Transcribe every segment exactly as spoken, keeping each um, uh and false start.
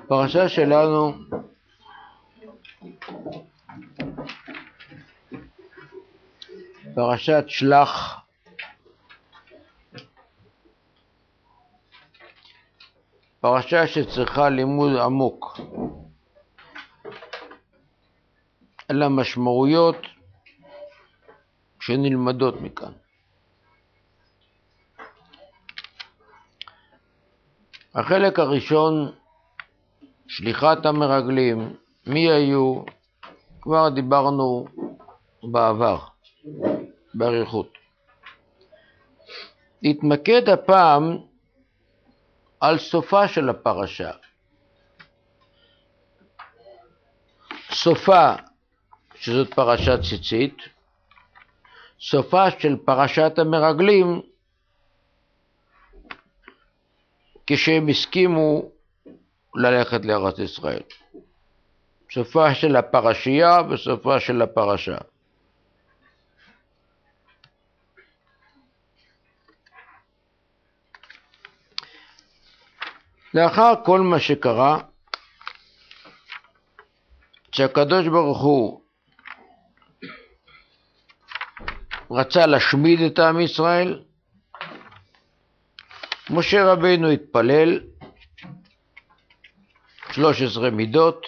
הפרשה שלנו פרשת שלח, פרשה שצריכה לימוד עמוק על המשמעויות שנלמדות מכאן. החלק הראשון, שליחת המרגלים, מי היו? כבר דיברנו בעבר, באריכות. נתמקד הפעם על סופה של הפרשה. סופה, שזאת פרשת ציצית, סופה של פרשת המרגלים, כשהם הסכימו ללכת לארץ ישראל. סופה של הפרשייה וסופה של הפרשה. לאחר כל מה שקרה, שהקדוש ברוך הוא רצה להשמיד את עם ישראל, משה רבינו התפלל שלוש עשרה מידות,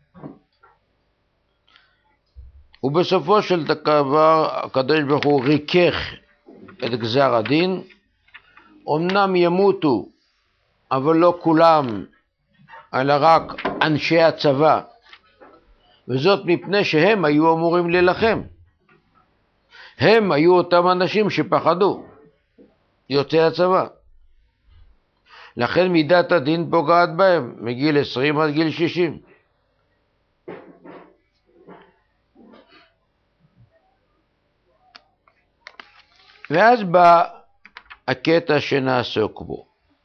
ובסופו של דבר הקדוש ברוך הוא ריכך את גזר הדין. אמנם ימותו, אבל לא כולם, אלא רק אנשי הצבא, וזאת מפני שהם היו אמורים להילחם. הם היו אותם אנשים שפחדו, יוצאי הצבא. לכן מידת הדין פוגעת בהם מגיל עשרים עד גיל שישים. ואז בא הקטע שנעסוק בו.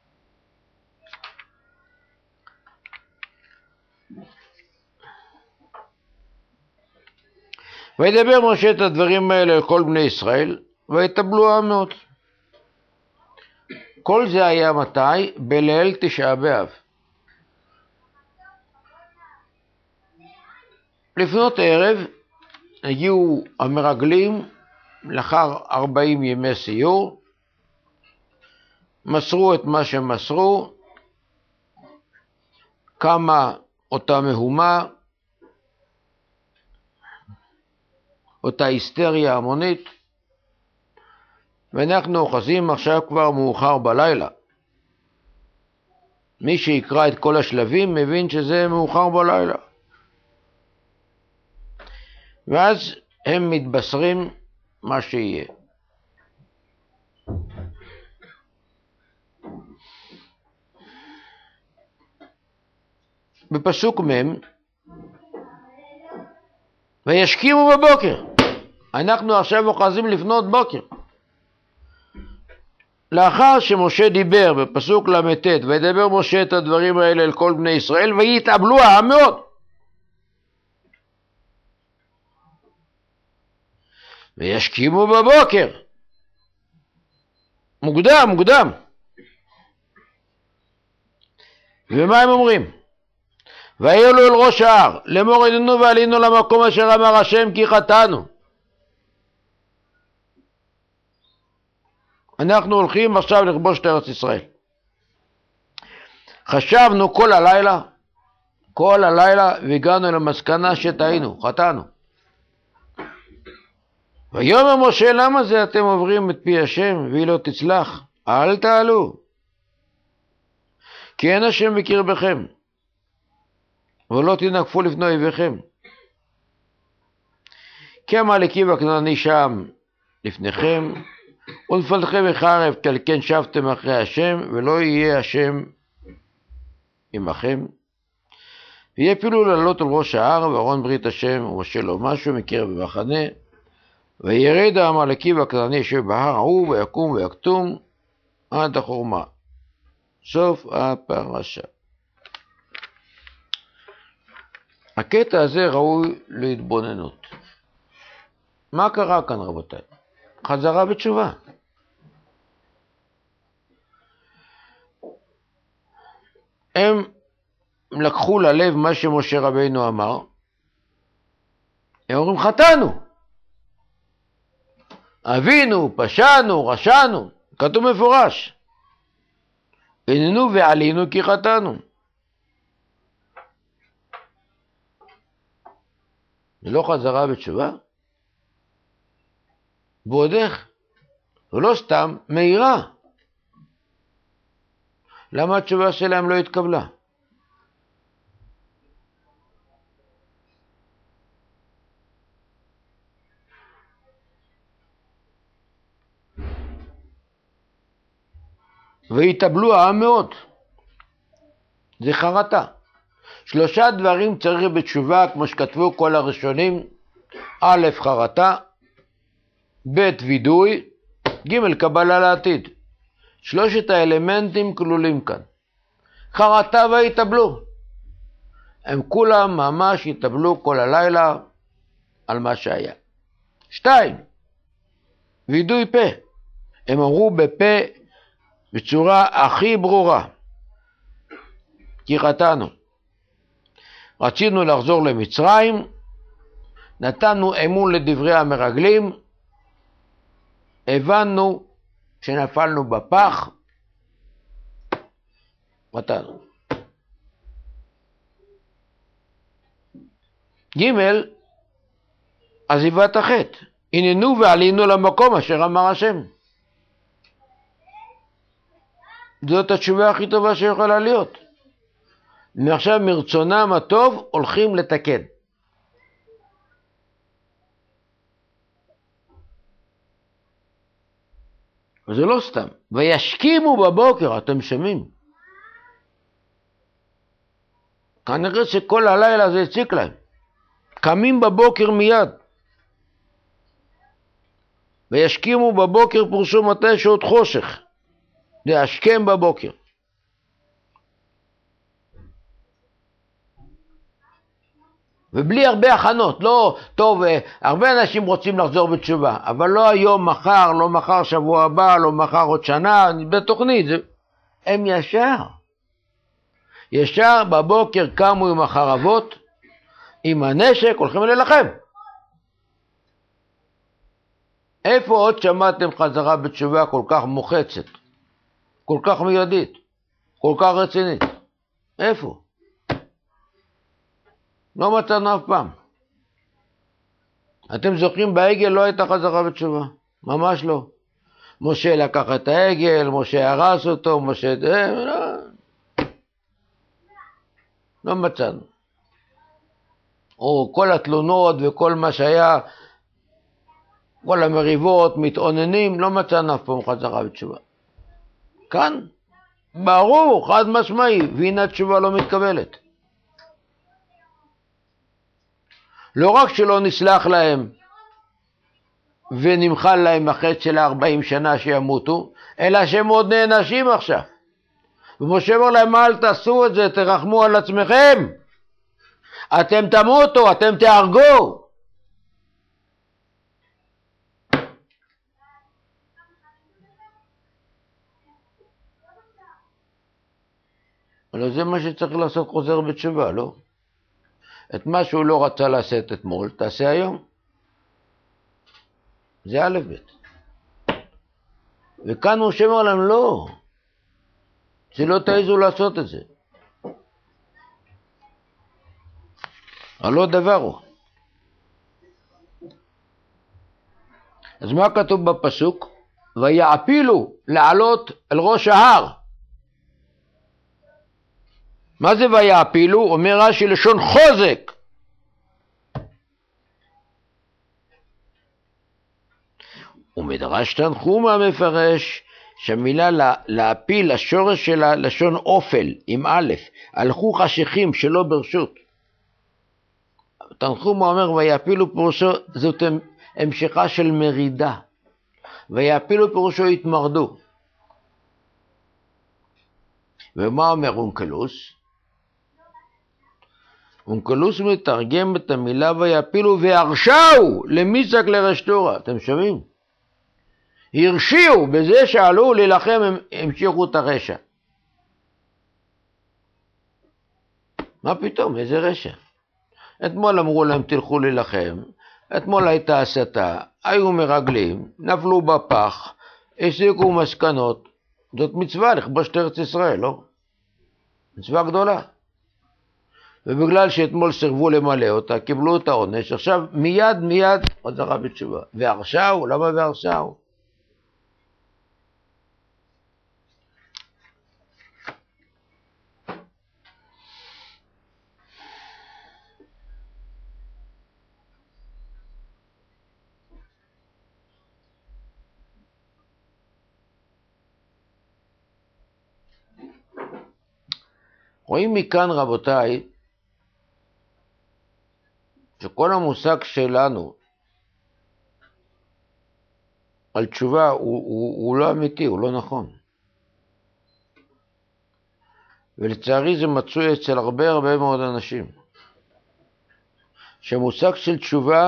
וידבר משה את הדברים האלה לכל בני ישראל, ויתאבלו העם מאוד. כל זה היה מתי? בליל תשעה באב. לפנות ערב הגיעו המרגלים לאחר ארבעים ימי סיור, מסרו את מה שמסרו, קמה אותה מהומה, אותה היסטריה המונית, ואנחנו אוחזים עכשיו כבר מאוחר בלילה. מי שיקרא את כל השלבים מבין שזה מאוחר בלילה. ואז הם מתבשרים מה שיהיה. בפסוק מ' וישכימו בבוקר. אנחנו עכשיו אוחזים לפנות בוקר. לאחר שמשה דיבר בפסוק למ"ט, וידבר משה את הדברים האלה אל כל בני ישראל, ויתאבלו העם מאוד. וישכימו בבוקר. מוקדם, מוקדם. ומה הם אומרים? ויעלו אל ראש ההר, לאמור הננו ועלינו למקום אשר אמר השם כי חטאנו. אנחנו הולכים עכשיו לכבוש את ארץ ישראל. חשבנו כל הלילה, כל הלילה, והגענו למסקנה שטעינו, חטאנו. ויאמר משה, למה זה אתם עוברים את פי השם והיא לא תצלח? אל תעלו, כי אין השם בקרבכם, ולא תנגפו לפני אויביכם. כי המלאכי והכנעני שם לפניכם, ונפלתכם בחרב, כי על כן שבתם אחרי השם, ולא יהיה השם עמכם. ויפילו לעלות על ראש ההר, וארון ברית השם ומשה לו משהו מקרב המחנה, וירד העמלקי והכנעני יושב בהר ההוא, ויקום ויקטום עד החורמה. סוף הפרשה. הקטע הזה ראוי להתבוננות. מה קרה כאן רבותיי? חזרה בתשובה. הם הם לקחו ללב מה שמשה רבינו אמר, הם אומרים חטאנו, אבינו, פשענו, רשענו, כתוב מפורש, הננו ועלינו כי חטאנו. זה לא חזרה בתשובה? ועוד איך? ולא סתם מהירה. למה התשובה שלהם לא התקבלה? והתאבלו העם מאוד. זה חרטה. שלושה דברים צריך בתשובה, כמו שכתבו כל הראשונים. א', חרטה, ב', וידוי, ג', קבלה לעתיד. שלושת האלמנטים כלולים כאן. חרטה והתאבלו. הם כולם ממש התאבלו כל הלילה על מה שהיה. שתיים, וידוי פה. הם אמרו בפה בצורה הכי ברורה, כי חטאנו. רצינו לחזור למצרים, נתנו אמון לדברי המרגלים, הבנו שנפלנו בפח, חטאנו. ג' עזיבת החטא, הננו ועלינו למקום אשר אמר השם. זאת התשובה הכי טובה שיכולה להיות. מעכשיו מרצונם הטוב הולכים לתקן. וזה לא סתם. וישכימו בבוקר, אתם שומעים? כנראה שכל הלילה זה הציק להם. קמים בבוקר מיד. וישכימו בבוקר פורשו מתי שעות חושך. להשכם בבוקר. ובלי הרבה הכנות, לא, טוב, הרבה אנשים רוצים לחזור בתשובה, אבל לא היום, מחר, לא מחר שבוע הבא, לא מחר עוד שנה, בתוכנית, הם ישר. ישר בבוקר קמו עם החרבות, עם הנשק, הולכים ללחם. איפה עוד שמעתם חזרה בתשובה כל כך מוחצת, כל כך מיידית, כל כך רצינית? איפה? לא מצאנו אף פעם. אתם זוכרים, בעגל לא הייתה חזרה בתשובה. ממש לא. משה לקח את העגל, משה הרס אותו, משה... לא, לא מצאנו. או כל התלונות וכל מה שהיה, כל המריבות, מתעוננים, לא מצאנו אף פעם חזרה בתשובה. כאן, ברור, חד משמעי, והנה התשובה לא מתקבלת. לא רק שלא נסלח להם ונמחל להם החטא של ארבעים שנה שימותו, אלא שהם עוד נענשים עכשיו. ומשה אומר להם, אל תעשו את זה, תרחמו על עצמכם. אתם תמותו, אתם תהרגו. אבל זה מה שצריך לעשות חוזר בתשובה, לא? את מה שהוא לא רצה לעשות אתמול, תעשה היום. זה א' ב'. וכאן הוא שאומר להם, לא, שלא תעזו לעשות את זה. הלא דבר הוא. אז מה כתוב בפסוק? ויעפילו לעלות על ראש ההר. מה זה ויעפילו? אומר רש"י לשון חוזק. ומדרש תנחומא מפרש שהמילה לה, להפיל, השורש שלה לשון אופל עם א', הלכו חשיכים שלא ברשות. תנחומא אומר ויעפילו פירושו, זאת המשכה של מרידה. ויעפילו פירושו התמרדו. ומה אומר אונקלוס? אונקלוס מתרגם את המילה ויעפילו והרשעו למיצק לרשתורה. אתם שומעים? הרשיעו בזה שעלו להילחם, הם המשיכו את הרשע. מה פתאום, איזה רשע. אתמול אמרו להם תלכו להילחם, אתמול הייתה הסתה, היו מרגלים, נפלו בפח, הסיקו מסקנות, זאת מצווה לכבוש את ארץ ישראל, לא? מצווה גדולה. ובגלל שאתמול סירבו למלא אותה, קיבלו את העונש, עכשיו מיד מיד חזרה בתשובה. והרשעו, למה והרשעו? רואים מכאן רבותיי, שכל המושג שלנו על תשובה הוא, הוא, הוא לא אמיתי, הוא לא נכון. ולצערי זה מצוי אצל הרבה הרבה מאוד אנשים. שהמושג של תשובה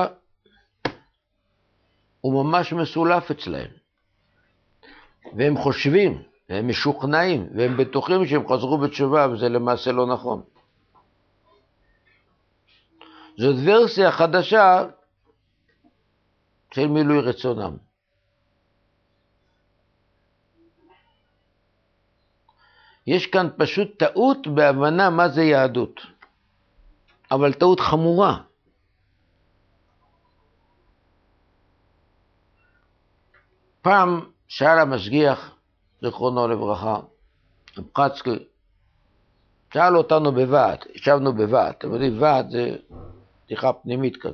הוא ממש מסולף אצלהם. והם חושבים, והם משוכנעים, והם בטוחים שהם חזרו בתשובה, וזה למעשה לא נכון. זאת ורסיה חדשה של מילוי רצונם. יש כאן פשוט טעות בהבנה מה זה יהדות. אבל טעות חמורה. פעם שאל המשגיח, זכרונו לברכה, פחצקי, שאל אותנו בוועד, ישבנו בוועד, אתם יודעים, ועד זה פתיחה פנימית כזאת.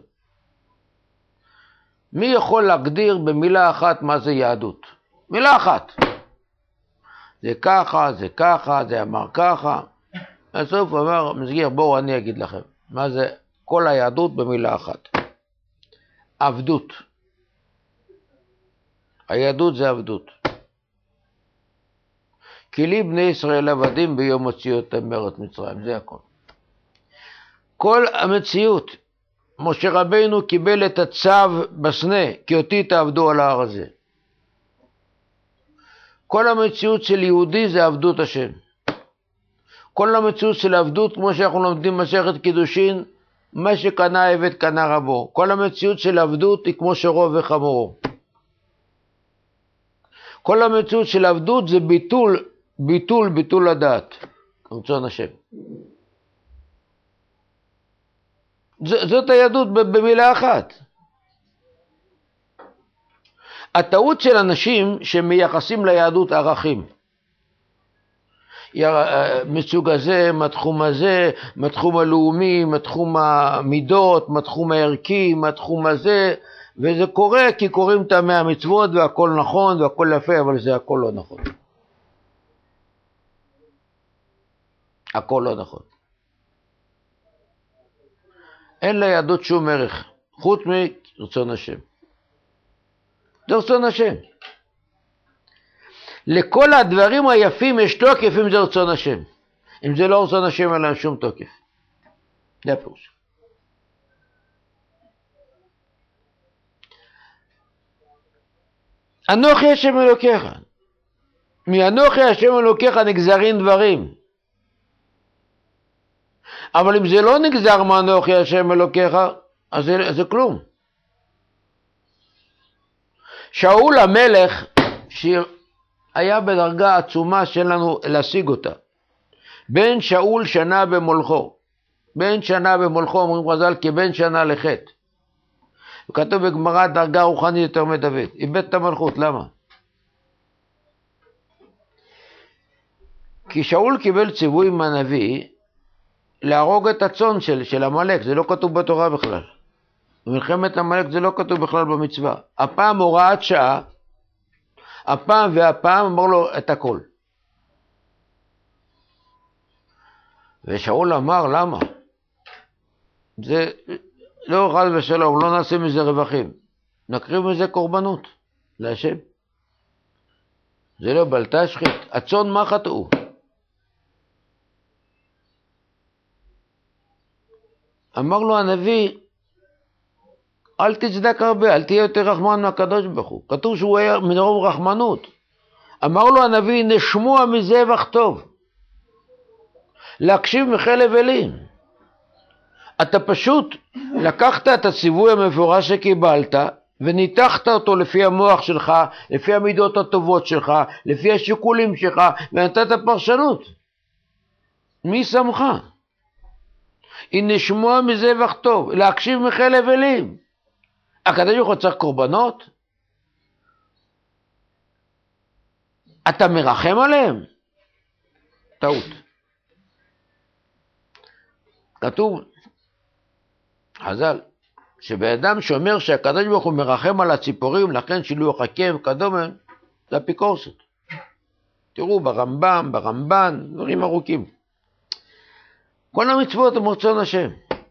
מי יכול להגדיר במילה אחת מה זה יהדות? מילה אחת. זה ככה, זה ככה, זה אמר ככה. בסוף הוא אמר, משגיח, בואו אני אגיד לכם, מה זה כל היהדות במילה אחת. עבדות. היהדות זה עבדות. כי לי בני ישראל עבדים ביום הוציאותם מארץ מצרים, זה הכל. כל המציאות, משה רבינו קיבל את הצו בסנה, כי אותי תעבדו על ההר הזה. כל המציאות של יהודי זה עבדות השם. כל המציאות של עבדות, כמו שאנחנו לומדים מסכת קידושין, מה שקנה עבד קנה רבו. כל המציאות של עבדות היא כמו שרוב וחמורו. כל המציאות של עבדות זה ביטול, ביטול, ביטול הדעת. רצון השם. ז- זאת היהדות במילה אחת. הטעות של אנשים שמייחסים ליהדות ערכים. מסוג הזה, מהתחום הזה, מהתחום הלאומי, מהתחום המידות, מהתחום הערכי, מהתחום הזה, וזה קורה כי קוראים את המאה מצוות והכל נכון והכל יפה, אבל זה הכל לא נכון. הכל לא נכון. אין ליהדות שום ערך, חוץ מרצון השם. זה רצון השם. לכל הדברים היפים יש תוקף אם זה רצון השם. אם זה לא רצון השם, אין להם שום תוקף. זה הפירוש. אנוכי השם אלוקיך. מאנוכי השם אלוקיך נגזרים דברים. אבל אם זה לא נגזר מאנוכי השם אלוקיך, אז זה, זה כלום. שאול המלך, שהיה בדרגה עצומה שלנו להשיג אותה. בן שאול שנה במולכו. בן שנה במולכו, אומרים חז"ל, כבן שנה לחטא. וכתוב בגמרא דרגה רוחנית יותר מדוד. איבד את המלכות, למה? כי שאול קיבל ציווי מהנביא להרוג את הצאן של, של המלך, זה לא כתוב בתורה בכלל. במלחמת המלך זה לא כתוב בכלל במצווה. הפעם הוראת שעה, הפעם והפעם אמר לו את הכל. ושאול אמר, למה? זה לא חס ושלום, לא נעשה מזה רווחים. נקריב מזה קורבנות להשם. זה לא בלטה שחית. הצאן מה חטאו? אמר לו הנביא, אל תצדק הרבה, אל תהיה יותר רחמן מהקדוש ברוך הוא. כתוב שהוא היה מרוב רחמנות. אמר לו הנביא, נשמוע מזבח טוב. להקשיב מחלב אלים. אתה פשוט לקחת את הציווי המפורש שקיבלת, וניתחת אותו לפי המוח שלך, לפי המידות הטובות שלך, לפי השיקולים שלך, ונתת פרשנות. מי שמך? אם נשמוע מזבח טוב, להקשיב מחיל הבלים. הקדוש ברוך הוא צריך קורבנות? אתה מרחם עליהם? טעות. כתוב, חז"ל, שבאדם שאומר שהקדוש ברוך הוא מרחם על הציפורים, לכן שילוח הקם כדומה, זה אפיקורסות. תראו ברמב"ם, ברמב"ן, דברים ארוכים. כל המצוות הם רצון השם.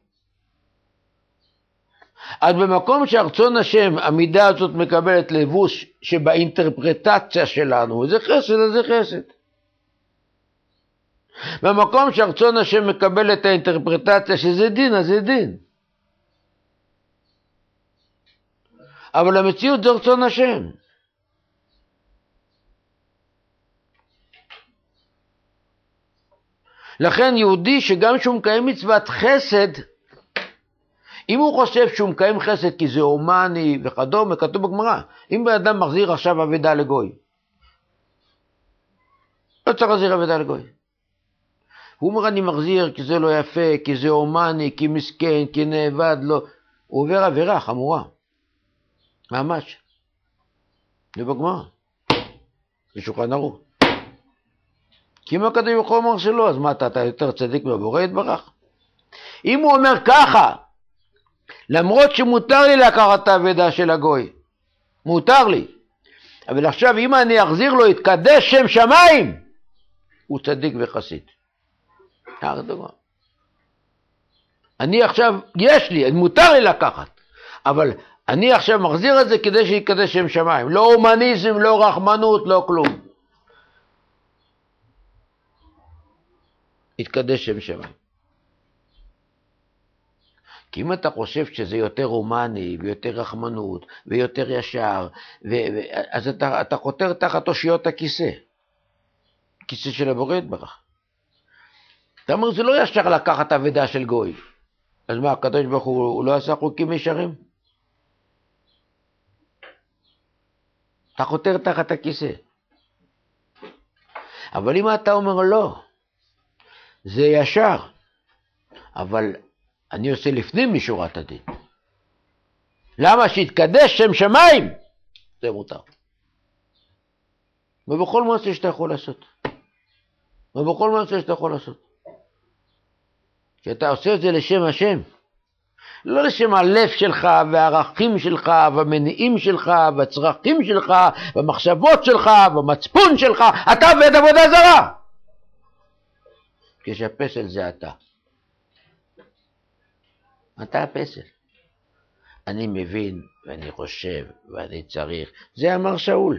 אז במקום שהרצון השם, המידה הזאת מקבלת לבוש שבאינטרפרטציה שלנו, זה חסד, אז זה חסד. במקום שהרצון השם מקבל את האינטרפרטציה שזה דין, אז זה דין. אבל המציאות זה רצון השם. לכן יהודי שגם שהוא מקיים מצוות חסד, אם הוא חושב שהוא מקיים חסד כי זה הומני וכדומה, כתוב בגמרא, אם באדם מחזיר עכשיו אבדה לגוי, לא צריך להחזיר אבדה לגוי. הוא אומר אני מחזיר כי זה לא יפה, כי זה הומני, כי מסכן, כי נאבד, לא. הוא עובר עבירה חמורה. ממש. זה בגמרא. בשולחן ערוך. כי אם הקדוש ברוך הוא אומר שלא, אז מה אתה, אתה יותר צדיק בבורא יתברך? אם הוא אומר ככה, למרות שמותר לי לקחת את האבדה של הגוי, מותר לי, אבל עכשיו אם אני אחזיר לו יתקדש שם שמיים, הוא צדיק וחסיד. אני עכשיו, יש לי, מותר לי לקחת, אבל אני עכשיו מחזיר את זה כדי שיקדש שם שמיים. לא הומניזם, לא רחמנות, לא כלום. יתקדש שם שמיים. כי אם אתה חושב שזה יותר הומני ויותר רחמנות ויותר ישר, ו- ו- אז אתה, אתה חותר תחת אושיות הכיסא. כיסא של הבורא יתברך. אתה אומר, זה לא ישר לקחת אבדה של גוי. אז מה, הקדוש ברוך הוא, הוא לא עשה חוקים ישרים? אתה חותר תחת הכיסא. אבל אם אתה אומר לא, זה ישר, אבל אני עושה לפנים משורת הדין. למה? שיתקדש שם שמיים? זה מותר. ובכל מעשה שאתה יכול לעשות. ובכל מעשה שאתה יכול לעשות. שאתה עושה את זה לשם השם. לא לשם הלב שלך והערכים שלך והמניעים שלך והצרכים שלך והמחשבות שלך והמצפון שלך. אתה עובד עבודה זרה. כשהפסל זה אתה. אתה הפסל. אני מבין ואני חושב ואני צריך. זה אמר שאול.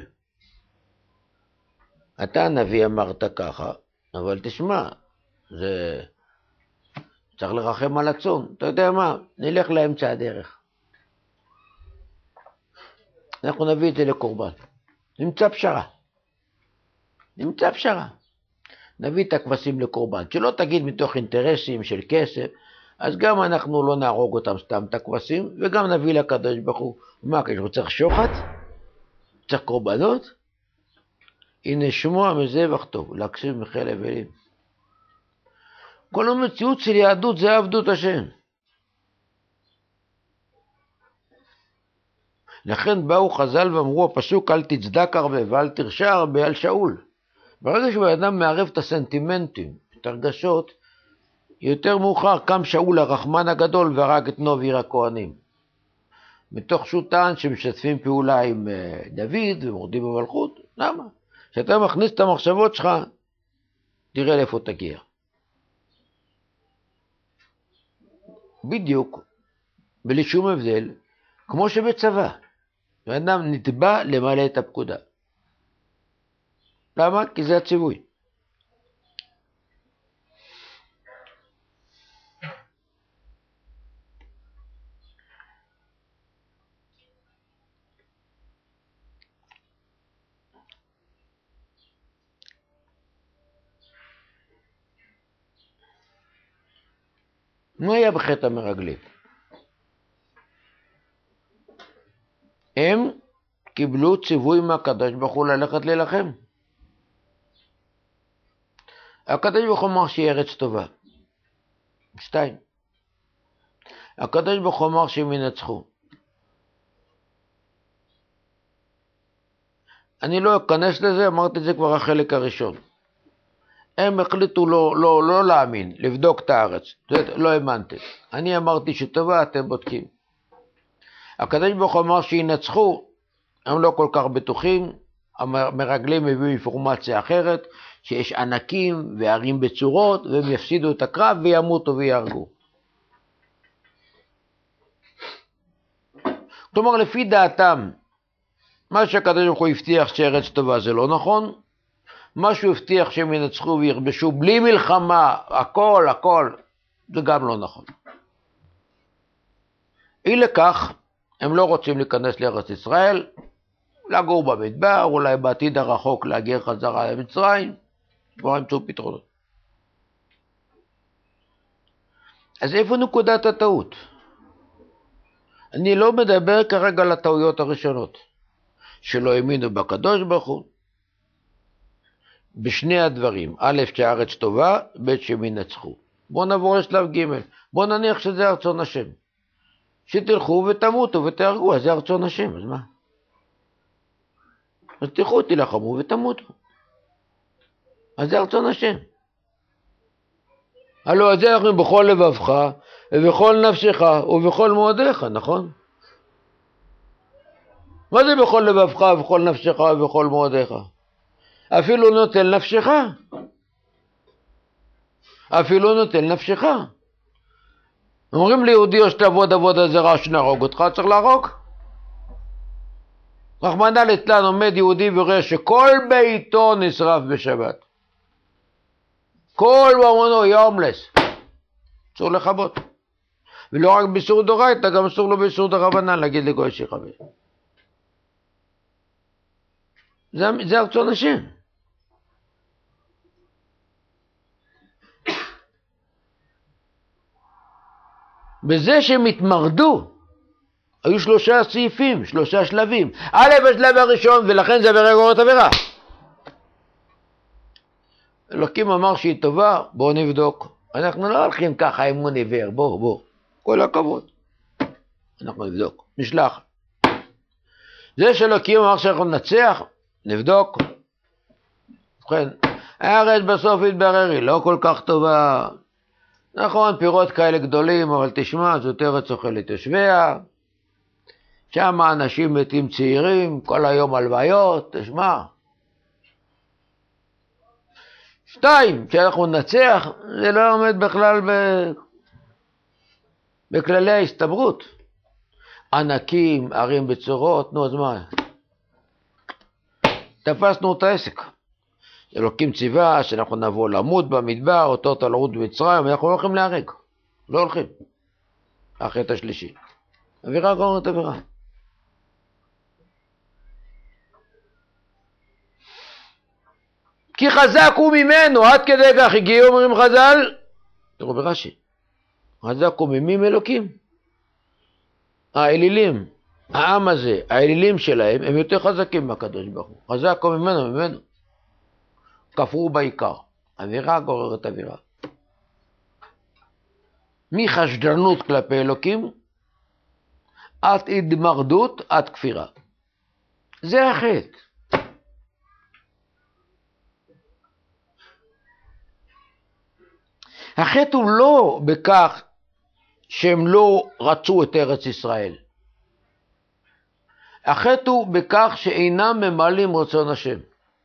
אתה הנביא אמרת ככה, אבל תשמע, זה צריך לרחם על הצאן. אתה יודע מה? נלך לאמצע הדרך. אנחנו נביא את זה לקורבן. נמצא פשרה. נמצא פשרה. נביא את הכבשים לקורבן. שלא תגיד מתוך אינטרסים של כסף, אז גם אנחנו לא נהרוג אותם סתם את הכבשים, וגם נביא לקדוש ברוך הוא. מה, כשהוא צריך שוחט? צריך קורבנות? הנה שמוע מזבח טוב, להקשיב מחיל הבלים. כל המציאות של יהדות זה עבדות השם. לכן באו חז"ל ואמרו הפסוק אל תצדק הרבה ואל תרשע הרבה על שאול. ברגע שבאדם מערב את הסנטימנטים, את הרגשות, יותר מאוחר קם שאול הרחמן הגדול והרג את נובי הכהנים. מתוך שהוא טען שמשתפים פעולה עם דוד ומורדים במלכות. למה? כשאתה מכניס את המחשבות שלך, תראה לאיפה תגיע. בדיוק, בלי שום הבדל, כמו שבצבא, האדם נתבע למלא את הפקודה. למה? כי זה הציווי. מה היה בחטא המרגלים? הם קיבלו ציווי מהקדוש ברוך הוא ללכת להילחם. הקדוש ברוך הוא אמר שהיא ארץ טובה. שתיים. הקדוש ברוך הוא אמר שהם ינצחו. אני לא אכנס לזה, אמרתי את זה כבר החלק הראשון. הם החליטו לא, לא, לא להאמין, לבדוק את הארץ. לא האמנתם. אני אמרתי שטובה, אתם בודקים. הקדוש ברוך הוא אמר שינצחו, הם לא כל כך בטוחים, המרגלים הביאו אינפורמציה אחרת, שיש ענקים וערים בצורות, והם יפסידו את הקרב וימותו ויהרגו. כלומר, לפי דעתם, מה שהקדוש ברוך הוא הבטיח שארץ טובה זה לא נכון, מה שהוא הבטיח שהם ינצחו וירבשו בלי מלחמה, הכל, הכל, זה גם לא נכון. אי לכך, הם לא רוצים להיכנס לארץ ישראל, לגור במדבר, אולי בעתיד הרחוק להגיע חזרה למצרים, כבר ימצאו פתרונות. אז איפה נקודת הטעות? אני לא מדבר כרגע על הטעויות הראשונות, שלא האמינו בקדוש ברוך הוא, בשני הדברים, א' שהארץ טובה, ב' שהם ינצחו. בואו נעבור לשלב ג', בואו נניח שזה רצון השם. שתלכו ותמותו ותהרגו, אז זה רצון השם, אז מה? אז תלכו, תלחמו ותמותו. אז זה רצון השם. הלוא את זה אנחנו בכל לבבך, ובכל נפשך, ובכל מועדיך, נכון? מה זה בכל לבבך, ובכל נפשך, ובכל מועדיך? אפילו נוטל נפשך. אפילו נוטל נפשך. אומרים ליהודי, או שתעבוד עבודה זרה שנהרוג אותך, צריך להרוג. רחמנא ליצלן עומד יהודי ורואה שכל ביתו נשרף בשבת. כל ממונו יומלס. אסור לכבות. ולא רק באיסור דאורייתא, גם אסור לו באיסור דרבנן להגיד לגוי שיכבה. זה, זה רצון השם. בזה שהם התמרדו, היו שלושה סעיפים, שלושה שלבים. א' בשלב הראשון, ולכן זה עבירה גוררת עבירה. אלוקים אמר שהיא טובה, בואו נבדוק. אנחנו לא הולכים ככה אמון עיוור, בואו, בואו. כל הכבוד. אנחנו נבדוק, נשלח. זה שאלוקים אמר שאנחנו נצח, נבדוק. ובכן, הארץ בסוף התברר, היא לא כל כך טובה. נכון, פירות כאלה גדולים, אבל תשמע, זאת ארץ אוכלת יושביה. שם אנשים מתים צעירים, כל היום הלוויות, תשמע. שתיים, כשאנחנו נצח, זה לא עומד בכלל ב... בכללי ההסתברות. ענקים, ערים בצורות, נו, אז מה? תפסנו את העסק. אלוקים ציווה שאנחנו נבוא למות במדבר, אותו תלרות במצרים, אנחנו לא הולכים להרג. לא הולכים. החטא השלישי. אווירה גוררת אווירה. כי חזק הוא ממנו, עד כדי כך הגיעו, אומרים חז"ל. תראו ברש"י. חזק הוא ממי אלוקים. האלילים, העם הזה, האלילים שלהם, הם יותר חזקים מהקדוש ברוך הוא. חזק הוא ממנו, ממנו. כפרו בעיקר. אווירה גוררת אווירה. מחשדנות כלפי אלוקים, עד התמרדות, עד כפירה. זה החטא. החטא הוא לא בכך שהם לא רצו את ארץ ישראל. החטא הוא בכך שאינם ממלאים רצון השם.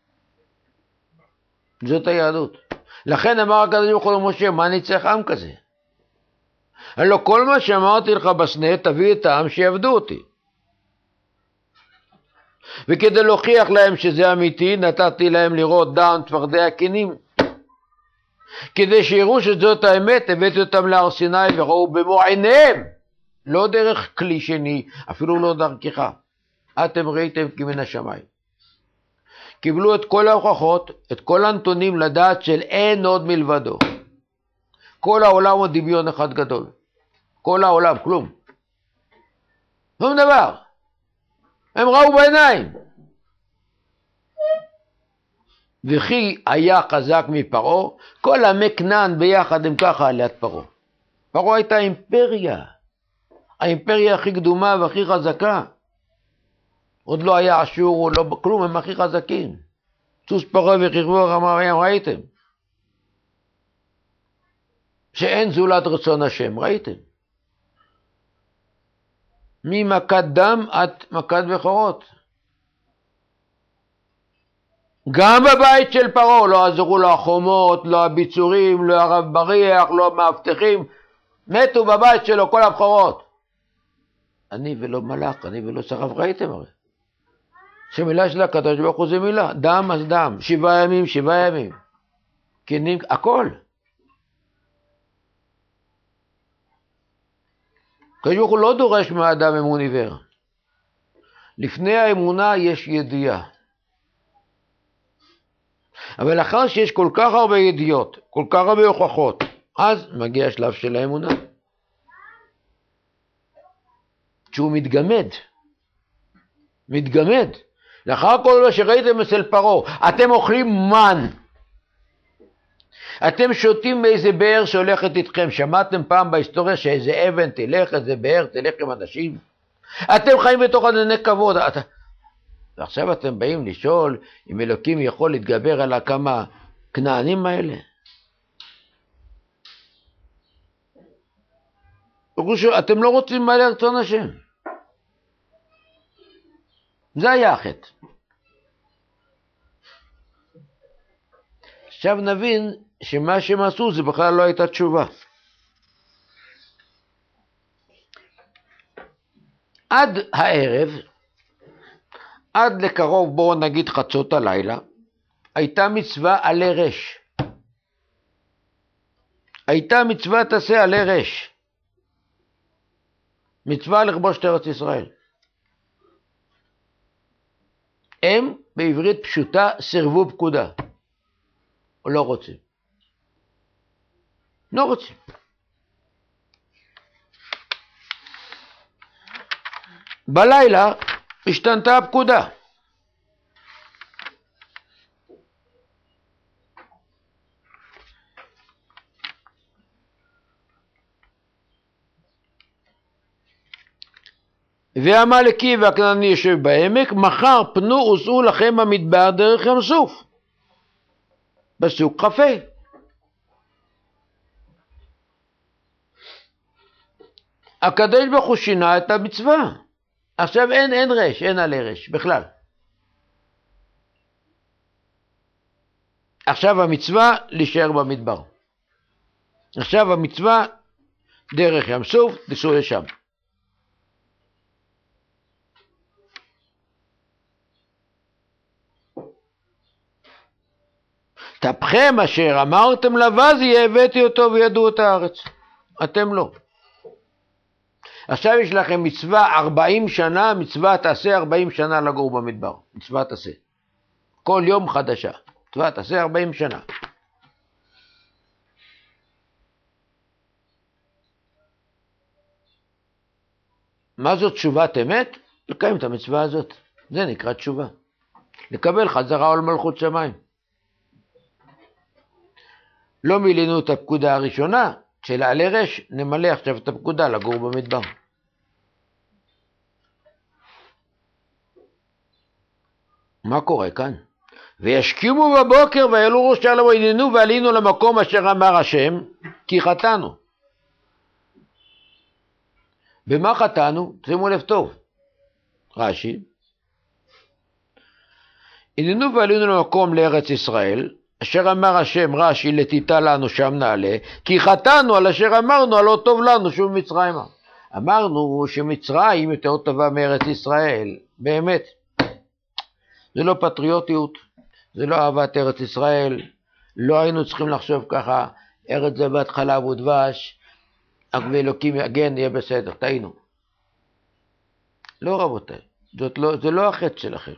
זאת היהדות. לכן אמר הקדוש ברוך הוא למשה, מה אני צריך עם כזה? הלא כל מה שאמרתי לך בסנה, תביא את העם שיעבדו אותי. וכדי להוכיח להם שזה אמיתי, נתתי להם לראות דם צפרדע הכינים. כדי שיראו שזאת האמת, הבאתי אותם להר סיני וראו במו עיניהם. לא דרך כלי שני, אפילו לא דרכך. אתם ראיתם כי מן השמיים. קיבלו את כל ההוכחות, את כל הנתונים לדעת של אין עוד מלבדו. כל העולם הוא דמיון אחד גדול. כל העולם, כלום. שום דבר. הם ראו בעיניים. וכי היה חזק מפרעה, כל עמי כנען ביחד הם ככה על יד פרעה. פרעה הייתה אימפריה. האימפריה הכי קדומה והכי חזקה. עוד לא היה אשור, לא כלום, הם הכי חזקים. סוס פרעה ורכבו רמאים, ראיתם? שאין זולת רצון השם, ראיתם? ממכת דם עד מכת בכורות. גם בבית של פרעה לא עזרו לו החומות, לא הביצורים, לא הרב בריח, לא המאבטחים. מתו בבית שלו כל הבכורות. אני ולא מלאך, אני ולא שרף, ראיתם הרי. שמילה של הקדוש ברוך הוא זה מילה. דם אז דם. שבעה ימים, שבעה ימים. כנים, הכל. הקדוש ברוך הוא לא דורש מהאדם אמון עיוור. לפני האמונה יש ידיעה. אבל אחר שיש כל כך הרבה ידיעות, כל כך הרבה הוכחות, אז מגיע השלב של האמונה. שהוא מתגמד. מתגמד. לאחר כל מה שראיתם אצל פרעה, אתם אוכלים מן. אתם שותים באיזה באר שהולכת איתכם. שמעתם פעם בהיסטוריה שאיזה אבן תלך, איזה באר תלך עם אנשים? אתם חיים בתוך ענני כבוד. אתה... ועכשיו אתם באים לשאול אם אלוקים יכול להתגבר על כמה כנענים האלה. אתם לא רוצים מעלה רצון השם. זה היה החטא. עכשיו נבין שמה שהם עשו זה בכלל לא הייתה תשובה. עד הערב, עד לקרוב בואו נגיד חצות הלילה, הייתה מצווה עלי רש. הייתה מצווה תעשה עלי רש. מצווה לכבוש את ארץ ישראל. הם בעברית פשוטה סירבו פקודה. או לא רוצים. לא רוצים. בלילה השתנתה הפקודה. והעמלקי והכנעני יושב בעמק, מחר פנו וסעו לכם במדבר דרך ים סוף. פסוק כ"ה. הקדוש ברוך הוא שינה את המצווה. עכשיו אין אין רש, אין עלי רש בכלל. עכשיו המצווה להישאר במדבר. עכשיו המצווה דרך ים סוף, תיסעו לשם. תפכם אשר אמרתם לבזי, הבאתי אותו וידעו את הארץ. אתם לא. עכשיו יש לכם מצווה ארבעים שנה, מצווה תעשה ארבעים שנה לגור במדבר. מצווה תעשה. כל יום חדשה. מצווה תעשה ארבעים שנה. מה זאת תשובת אמת? לקיים את המצווה הזאת. זה נקרא תשובה. לקבל חזרה עול מלכות שמיים. לא מילינו את הפקודה הראשונה של עלי רש, נמלא עכשיו את הפקודה לגור במדבר. מה קורה כאן? וישכימו בבוקר ויעלו ראש העם וייננו ועלינו למקום אשר אמר השם, כי חטאנו. במה חטאנו? שימו לב טוב. רש"י. הננו ועלינו למקום לארץ ישראל, אשר אמר השם, רש"י, לתיתה לנו שם נעלה, כי חטאנו על אשר אמרנו, על לא טוב לנו שוב מצרימה. אמרנו שמצרים יותר טובה מארץ ישראל, באמת. זה לא פטריוטיות, זה לא אהבת ארץ ישראל, לא היינו צריכים לחשוב ככה, ארץ זבת חלב ודבש, ואלוקים יגן, יהיה בסדר, טעינו. לא רבותיי, זאת לא, זה לא החטא שלכם.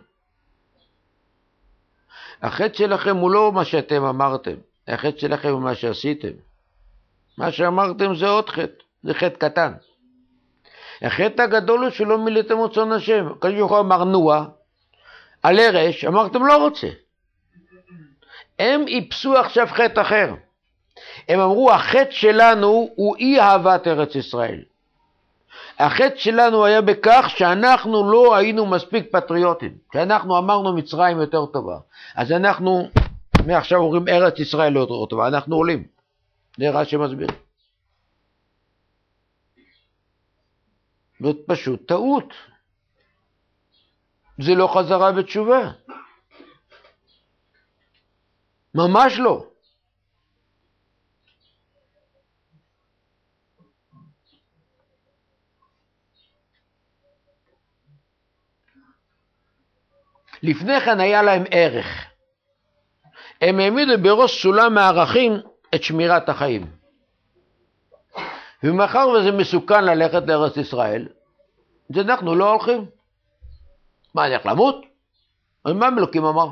החטא שלכם הוא לא מה שאתם אמרתם, החטא שלכם הוא מה שעשיתם. מה שאמרתם זה עוד חטא, זה חטא קטן. החטא הגדול הוא שלא מילאתם רצון השם. הקדוש ברוך הוא אמר נוע, על הרש, אמרתם לא רוצה. הם איפסו עכשיו חטא אחר. הם אמרו החטא שלנו הוא אי אהבת ארץ ישראל. החטא שלנו היה בכך שאנחנו לא היינו מספיק פטריוטים. שאנחנו אמרנו מצרים יותר טובה. אז אנחנו מעכשיו אומרים ארץ ישראל יותר טובה. אנחנו עולים. זה רש"י מסביר. זאת פשוט טעות. זה לא חזרה בתשובה. ממש לא. לפני כן היה להם ערך. הם העמידו בראש סולם הערכים את שמירת החיים. ומאחר וזה מסוכן ללכת לארץ ישראל, אז אנחנו לא הולכים. מה, אני הולך למות? אז מה אלוקים אמר?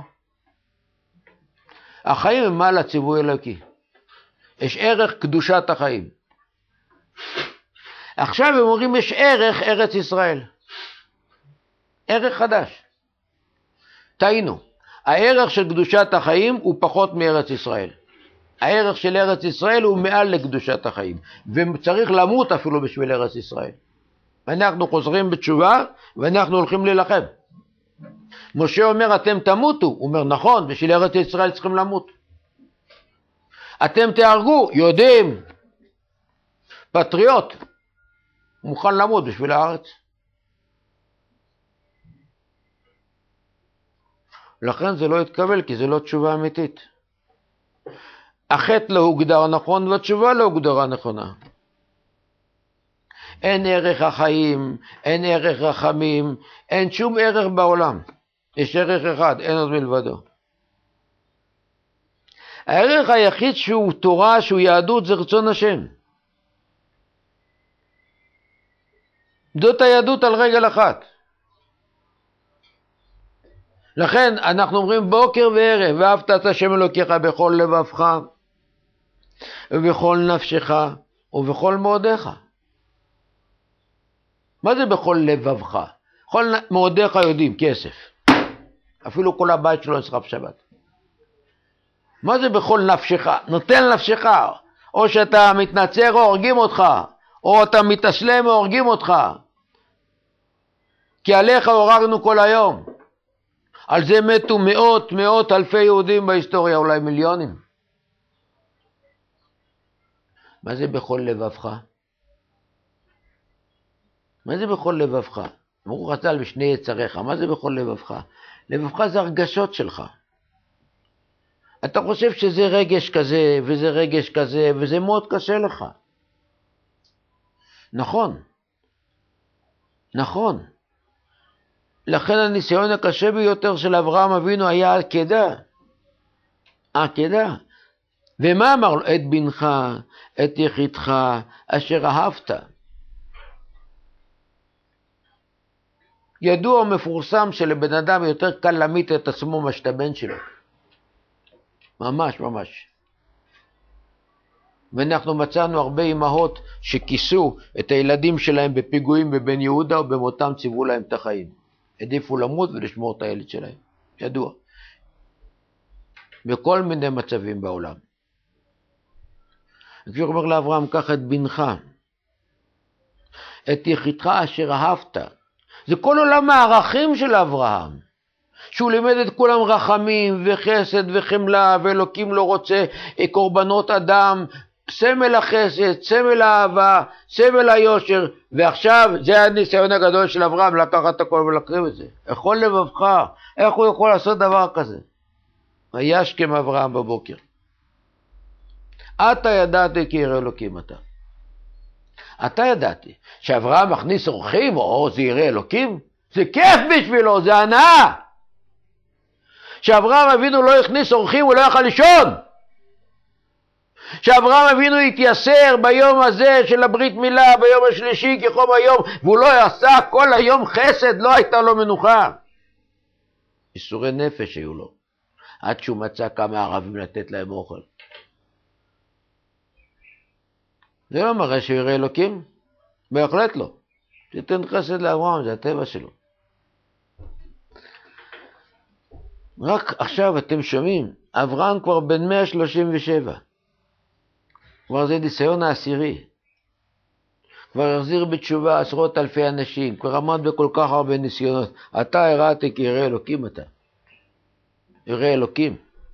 החיים הם מעל הציווי אלוקי. יש ערך קדושת החיים. עכשיו הם אומרים יש ערך ארץ ישראל. ערך חדש. טעינו. הערך של קדושת החיים הוא פחות מארץ ישראל. הערך של ארץ ישראל הוא מעל לקדושת החיים. וצריך למות אפילו בשביל ארץ ישראל. אנחנו חוזרים בתשובה ואנחנו הולכים להילחם. משה אומר אתם תמותו. הוא אומר נכון, בשביל ארץ ישראל צריכים למות. אתם תהרגו, יודעים. פטריוט. מוכן למות בשביל הארץ. לכן זה לא יתקבל, כי זה לא תשובה אמיתית. החטא לא הוגדר נכון, והתשובה לא הוגדרה נכונה. אין ערך החיים, אין ערך רחמים, אין שום ערך בעולם. יש ערך אחד, אין עוד מלבדו. הערך היחיד שהוא תורה, שהוא יהדות, זה רצון השם. זאת היהדות על רגל אחת. לכן אנחנו אומרים בוקר וערב, ואהבת את השם אלוקיך בכל לבבך, ובכל נפשך, ובכל מאודיך. מה זה בכל לבבך? בכל מאודיך יודעים, כסף. אפילו כל הבית שלו נשרף שבת. מה זה בכל נפשך? נותן נפשך. או שאתה מתנצר או הורגים אותך, או אתה מתאסלם או הורגים אותך. כי עליך הורגנו כל היום. על זה מתו מאות מאות אלפי יהודים בהיסטוריה, אולי מיליונים. מה זה בכל לבבך? מה זה בכל לבבך? אמרו חז"ל בשני יצריך, מה זה בכל לבבך? לבבך זה הרגשות שלך. אתה חושב שזה רגש כזה, וזה רגש כזה, וזה מאוד קשה לך. נכון. נכון. לכן הניסיון הקשה ביותר של אברהם אבינו היה עקדה. עקדה. ומה אמר לו? את בנך, את יחידך, אשר אהבת. ידוע ומפורסם שלבן אדם יותר קל להמית את עצמו מאשר את הבן שלו. ממש ממש. ואנחנו מצאנו הרבה אמהות שכיסו את הילדים שלהם בפיגועים בבן יהודה, ובמותם ציוו להם את החיים. העדיפו למות ולשמור את הילד שלהם. ידוע. בכל מיני מצבים בעולם. כשהוא אומר לאברהם, קח את בנך, את יחידך אשר אהבת. זה כל עולם הערכים של אברהם. שהוא לימד את כולם רחמים וחסד וחמלה, ואלוקים לא רוצה קורבנות אדם, סמל החסד, סמל האהבה, סמל היושר. ועכשיו זה הניסיון הגדול של אברהם, לקחת את הכל ולקריב את זה. יכול לבבך, איך הוא יכול לעשות דבר כזה? וישכם אברהם בבוקר. אתה ידעתי כי ירא אלוקים אתה. אתה ידעתי שאברהם מכניס אורחים, או זה ירא אלוקים? זה כיף בשבילו, זה הנאה. שאברהם אבינו לא הכניס אורחים, הוא לא יכל לישון. שאברהם אבינו התייסר ביום הזה של הברית מילה, ביום השלישי כחום היום, והוא לא עשה כל היום חסד, לא הייתה לו מנוחה. איסורי נפש היו לו, עד שהוא מצא כמה ערבים לתת להם אוכל. זה לא מראה שהוא יראה אלוקים? בהחלט לא. תיתן חסד לאברהם, זה הטבע שלו. רק עכשיו אתם שומעים, אברהם כבר בן מאה שלושים ושבע. כבר זה ניסיון העשירי. כבר החזיר בתשובה עשרות אלפי אנשים, כבר עמד בכל כך הרבה ניסיונות. אתה הראתי כי יראה אלוקים אתה. יראה אלוקים.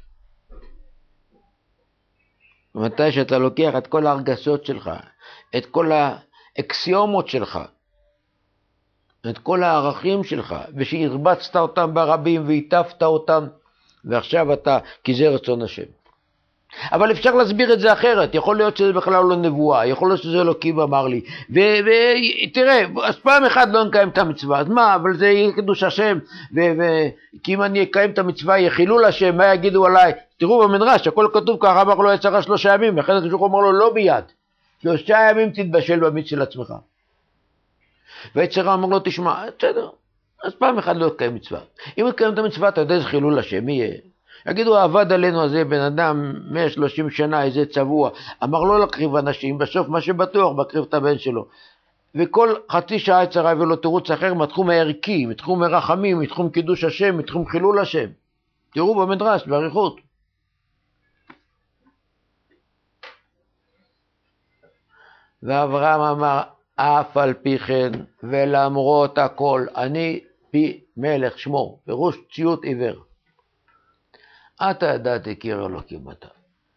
ומתי שאתה לוקח את כל ההרגשות שלך, את כל האקסיומות שלך, את כל הערכים שלך, ושהרבצת אותם ברבים והטפת אותם, ועכשיו אתה, כי זה רצון השם. אבל אפשר להסביר את זה אחרת, יכול להיות שזה בכלל לא נבואה, יכול להיות שזה אלוקים אמר לי, ותראה, אז פעם אחת לא נקיים את המצווה, אז מה, אבל זה יהיה קדוש השם, כי אם אני אקיים את המצווה יהיה חילול השם, מה יגידו עליי? תראו במדרש, הכל כתוב ככה, אמר לו יצרה שלושה ימים, אחרי זה הוא אמר לו לא ביד, שלושה ימים תתבשל במיץ של עצמך. ויצרה אמר לו תשמע, בסדר, אז פעם אחת לא יקיים מצווה, אם יקיים את המצווה אתה יודע זה חילול השם, יהיה. יגידו, עבד עלינו הזה בן אדם מאה ושלושים שנה, איזה צבוע, אמר לא להקריב אנשים, בסוף מה שבטוח, מקריב את הבן שלו. וכל חצי שעה יצרה הביא לו תירוץ אחר מתחום הערכי, מתחום הרחמים, מתחום קידוש השם, מתחום חילול השם. תראו במדרש, בעריכות. ואברהם אמר, אף על פי כן, ולמרות הכל, אני פי מלך שמו, פירוש ציות עיוור. אתה ידעתי כי יראה אלוקים אתה.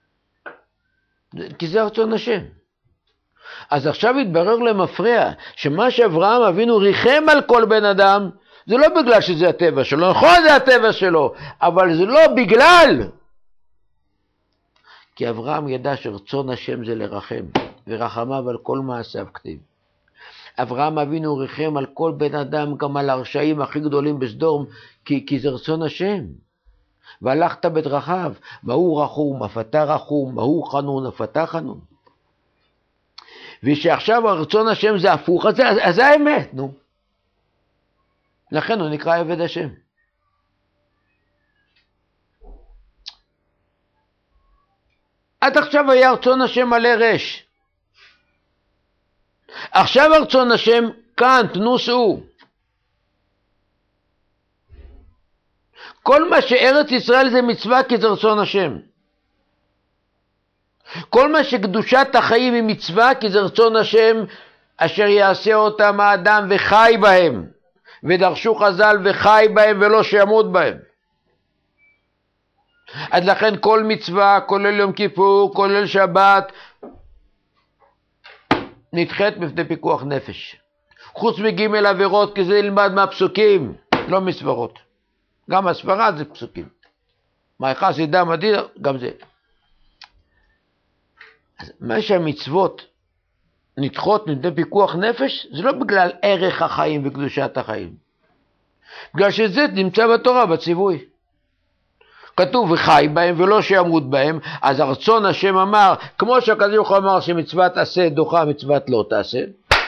כי זה רצון השם. אז עכשיו התברר למפריע, שמה שאברהם אבינו ריחם על כל בן אדם, זה לא בגלל שזה הטבע שלו, נכון זה הטבע שלו, אבל זה לא בגלל. כי אברהם ידע שרצון השם זה לרחם, ורחמיו על כל מעשיו כתיב. אברהם אבינו ריחם על כל בן אדם, גם על הרשעים הכי גדולים בסדום, כי, כי זה רצון השם. והלכת בדרכיו, מהו רחום, אף אתה רחום, מהו חנון, אף אתה חנון. ושעכשיו הרצון השם זה הפוך, אז, אז זה האמת, נו. לכן הוא נקרא עבד השם. עד עכשיו היה רצון השם מלא רש. עכשיו הרצון השם כאן, תנו שאו. כל מה שארץ ישראל זה מצווה כי זה רצון השם. כל מה שקדושת החיים היא מצווה כי זה רצון השם, אשר יעשה אותם האדם וחי בהם. ודרשו חז"ל וחי בהם ולא שימות בהם. אז לכן כל מצווה, כולל יום כיפור, כולל שבת, נדחית בפני פיקוח נפש. חוץ מגימל עבירות, כי זה ילמד מהפסוקים, לא מסברות. גם הסברה זה פסוקים. מה יחס ידם הדיר, גם זה. אז מה שהמצוות נדחות מפני פיקוח נפש, זה לא בגלל ערך החיים וקדושת החיים. בגלל שזה נמצא בתורה, בציווי. כתוב וחי בהם ולא שימות בהם, אז הרצון השם אמר, כמו שהקדוש ברוך הוא אמר שמצוות עשה דוחה, מצוות לא תעשה.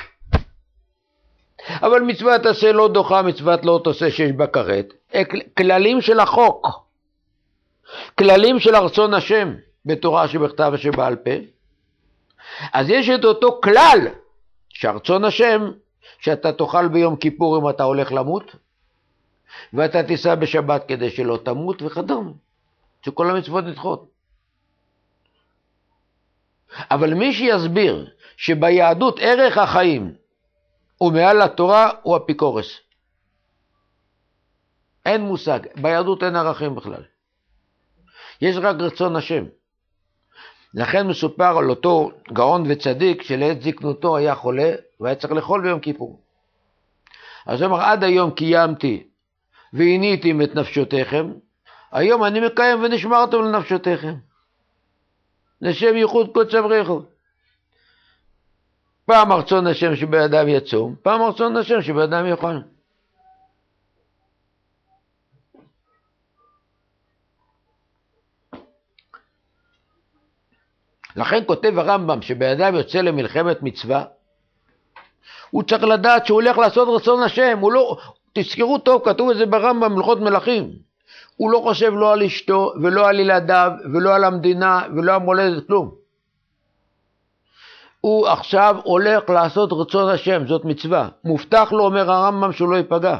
אבל מצוות עשה לא דוחה, מצוות לא תעשה שיש בה כרת. כללים של החוק, כללים של הרצון השם, בתורה שבכתב ושבעל פה. אז יש את אותו כלל, שהרצון השם, שאתה תאכל ביום כיפור אם אתה הולך למות, ואתה תיסע בשבת כדי שלא תמות וכדומה. שכל המצוות נדחות. אבל מי שיסביר שביהדות ערך החיים הוא מעל התורה הוא אפיקורס. אין מושג, ביהדות אין ערכים בכלל. יש רק רצון השם. לכן מסופר על אותו גאון וצדיק שלעת זקנותו היה חולה והיה צריך לאכול ביום כיפור. אז הוא אמר, עד היום קיימתי ועיניתם את נפשותיכם, היום אני מקיים ונשמרתם לנפשותיכם. לשם ייחוד קודש בריחו. פעם רצון השם שבאדם יצום, פעם רצון השם שבאדם יאכל. לכן כותב הרמב"ם שבאדם יוצא למלחמת מצווה, הוא צריך לדעת שהוא הולך לעשות רצון השם, הוא לא, תזכרו טוב, כתוב את זה ברמב"ם מלכות מלכים, הוא לא חושב לא על אשתו ולא על ילדיו ולא על המדינה ולא על מולדת כלום. הוא עכשיו הולך לעשות רצון השם, זאת מצווה. מובטח לו, אומר הרמב"ם, שהוא לא ייפגע.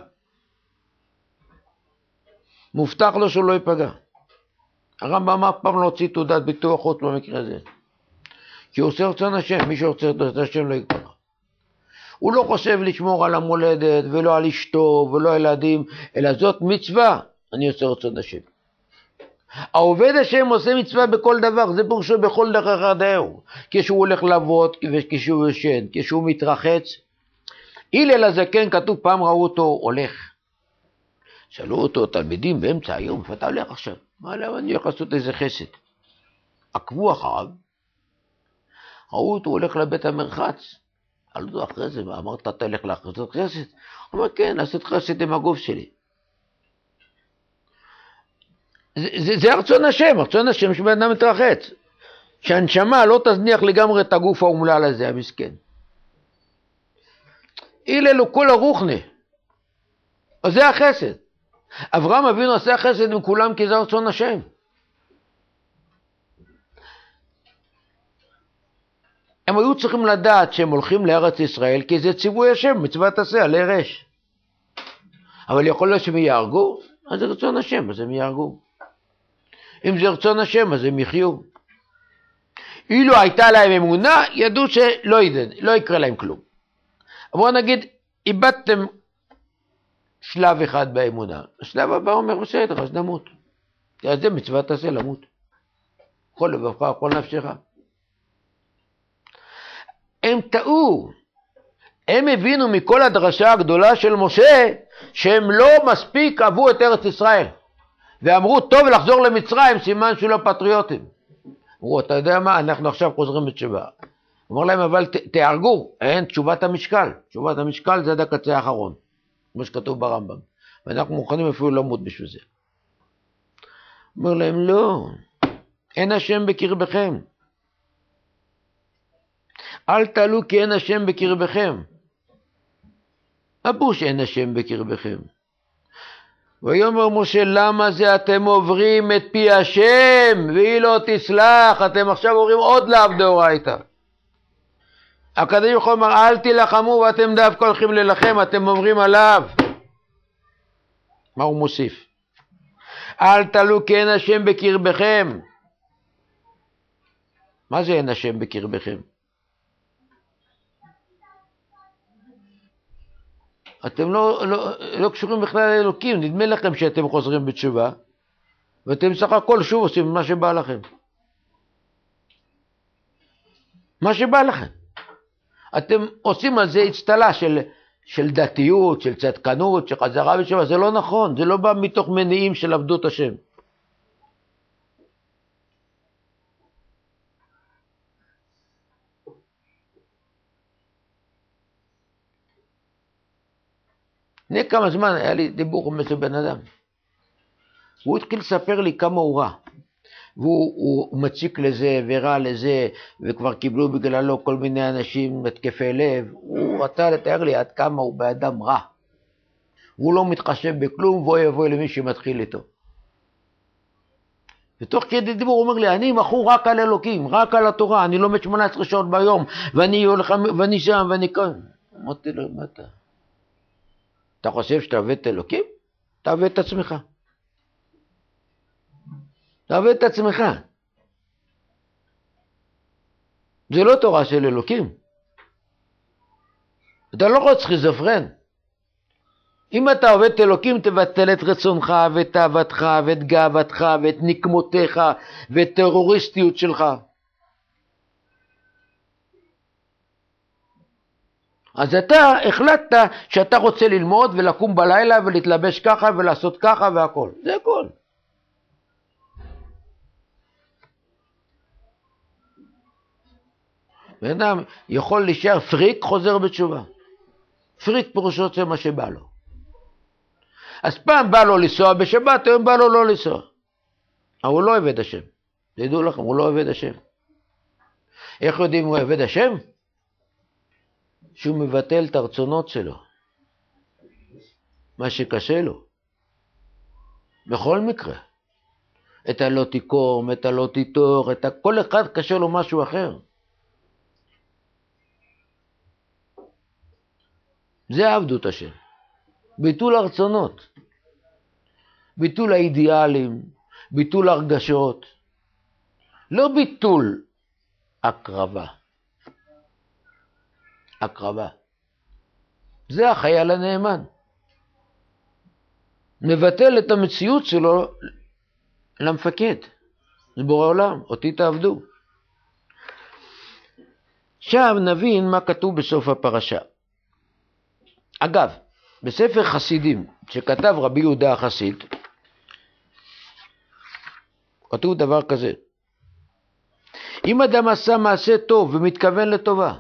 מובטח לו שהוא לא ייפגע. הרמב"ם אף פעם לא הוציא תעודת ביטוח חוץ במקרה הזה. כי הוא עושה רצון השם, מי שעושה רצון השם לא ייפגע. הוא לא חושב לשמור על המולדת, ולא על אשתו, ולא על ילדים, אלא זאת מצווה, אני עושה רצון השם. העובד השם עושה מצווה בכל דבר, זה פורשו בכל דרך דאהו. כשהוא הולך לעבוד, כשהוא ישן, כשהוא מתרחץ. הלל הזקן, כתוב פעם ראו אותו הולך. שאלו אותו תלמידים באמצע היום, ואתה הולך עכשיו? מה למה אני הולך לעשות איזה חסד? עקבו אחריו, ראו אותו הולך לבית המרחץ. על זה אחרי זה, אמרת אתה הולך לעשות חסד? הוא אומר כן, לעשות חסד עם הגוף שלי. זה, זה, זה הרצון השם, הרצון השם שבן אדם מתרחץ. שהנשמה לא תזניח לגמרי את הגוף האומלל הזה, המסכן. הלל הוא כל הרוחני. אז זה החסד. אברהם אבינו עשה חסד עם כולם כי זה רצון השם. הם היו צריכים לדעת שהם הולכים לארץ ישראל כי זה ציווי השם, מצוות עשה עלי רש. אבל יכול להיות שהם יהרגו, אז זה רצון השם, אז הם יהרגו. אם זה רצון השם, אז הם יחיו. אילו הייתה להם אמונה, ידעו שלא ידע, לא יקרה להם כלום. בואו נגיד, איבדתם שלב אחד באמונה. השלב הבא אומר, בסדר, אז נמות. אז זה מצוות עשה למות. כל לבבך, כל נפשך. הם טעו. הם הבינו מכל הדרשה הגדולה של משה, שהם לא מספיק אהבו את ארץ ישראל. ואמרו, טוב לחזור למצרים, סימן שלא פטריוטים. אמרו, אתה יודע מה, אנחנו עכשיו חוזרים בתשובה. אמר להם, אבל ת, תהרגו, אין תשובת המשקל. תשובת המשקל זה עד הקצה האחרון, כמו שכתוב ברמב"ם. ואנחנו מוכנים אפילו למות בשביל זה. אמר להם, לא, אין השם בקרבכם. אל תעלו כי אין השם בקרבכם. הבוש אין השם בקרבכם. ויאמר משה, למה זה אתם עוברים את פי השם, והיא לא תסלח, אתם עכשיו עוברים עוד לאו דאורייתא. הקדוש ברוך הוא אומר, אל תילחמו ואתם דווקא הולכים ללחם, אתם אומרים עליו. מה הוא מוסיף? אל תעלו כי אין השם בקרבכם. מה זה אין השם בקרבכם? אתם לא, לא, לא קשורים בכלל לאלוקים, נדמה לכם שאתם חוזרים בתשובה, ואתם סך הכל שוב עושים מה שבא לכם. מה שבא לכם. אתם עושים על זה הצטלה של, של דתיות, של צדקנות, של חזרה בתשובה, זה לא נכון, זה לא בא מתוך מניעים של עבדות השם. לפני כמה זמן היה לי דיבור עם איזה בן אדם. הוא התחיל לספר לי כמה הוא רע. והוא הוא מציק לזה ורע לזה, וכבר קיבלו בגללו כל מיני אנשים מתקפי לב. הוא רצה לתאר לי עד כמה הוא באדם רע. הוא לא מתחשב בכלום, והוא יבוא למי שמתחיל איתו. ותוך כדי דיבור הוא אומר לי, אני מכור רק על אלוקים, רק על התורה, אני לומד שמונה עשרה שעות ביום, ואני הולך, ואני שם, ואני כאן. אמרתי לו, מה אתה? אתה חושב שאתה עובד את אלוקים? אתה עובד את עצמך. אתה עובד את עצמך. זה לא תורה של אלוקים. אתה לא יכול סכיזופרן. אם אתה עובד את אלוקים, תבטל את רצונך ואת אהבתך ואת גאוותך ואת נקמותיך ואת טרוריסטיות שלך. אז אתה החלטת שאתה רוצה ללמוד ולקום בלילה ולהתלבש ככה ולעשות ככה והכל. זה הכל. בן אדם יכול להישאר פריק, חוזר בתשובה. פריק פירושו עושה מה שבא לו. אז פעם בא לו לנסוע בשבת, היום בא לו לא לנסוע. אבל הוא לא עובד השם. תדעו לכם, הוא לא עובד השם. איך יודעים הוא עובד השם? שהוא מבטל את הרצונות שלו. מה שקשה לו. בכל מקרה. את הלא תיקום, את הלא תיתור, את כל אחד קשה לו משהו אחר. זה עבדות השם. ביטול הרצונות, ביטול האידיאלים, ביטול הרגשות, לא ביטול הקרבה. הקרבה. זה החייל הנאמן. מבטל את המציאות שלו למפקד. זה בורא עולם, אותי תעבדו. עכשיו נבין מה כתוב בסוף הפרשה. אגב, בספר חסידים שכתב רבי יהודה החסיד, כתוב דבר כזה: אם אדם עשה מעשה טוב ומתכוון לטובה,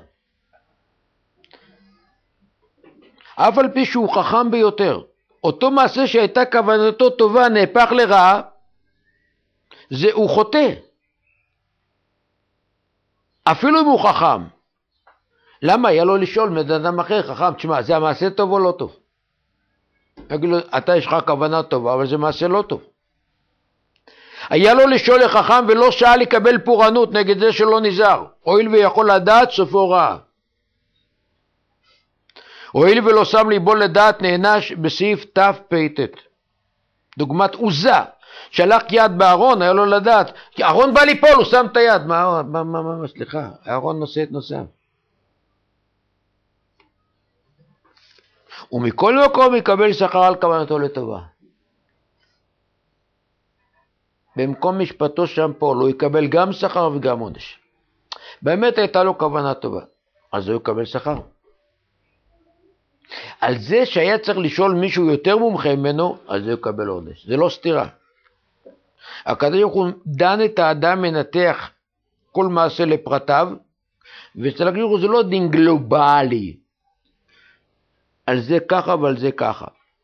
אף על פי שהוא חכם ביותר, אותו מעשה שהייתה כוונתו טובה נהפך לרעה, זה הוא חוטא. אפילו אם הוא חכם. למה? היה לו לשאול מאדם אחר, חכם, תשמע, זה המעשה טוב או לא טוב? יגיד לו, אתה יש לך כוונה טובה, אבל זה מעשה לא טוב. היה לו לשאול לחכם ולא שעה לקבל פורענות נגד זה שלא נזהר, הואיל ויכול לדעת סופו רעה. הואיל ולא שם ליבו לדעת נענש בסעיף תפ"ט. דוגמת עוזה, שלח יד בארון, היה לו לדעת, כי ארון בא ליפול, הוא שם את היד. מה, מה, מה, מה, סליחה, הארון נושא את נושאיו. ומכל מקום יקבל שכר על כוונתו לטובה. במקום משפטו שם פה, הוא יקבל גם שכר וגם עונש. באמת הייתה לו כוונה טובה, אז הוא יקבל שכר. על זה שהיה צריך לשאול מישהו יותר מומחה ממנו, אז הוא יקבל עונש. זה לא סתירה. הקדוש ברוך הוא דן את האדם, מנתח כל מעשה לפרטיו, ואצל הקדוש ברוך הוא זה לא דין גלובלי. על זה ככה ועל זה ככה.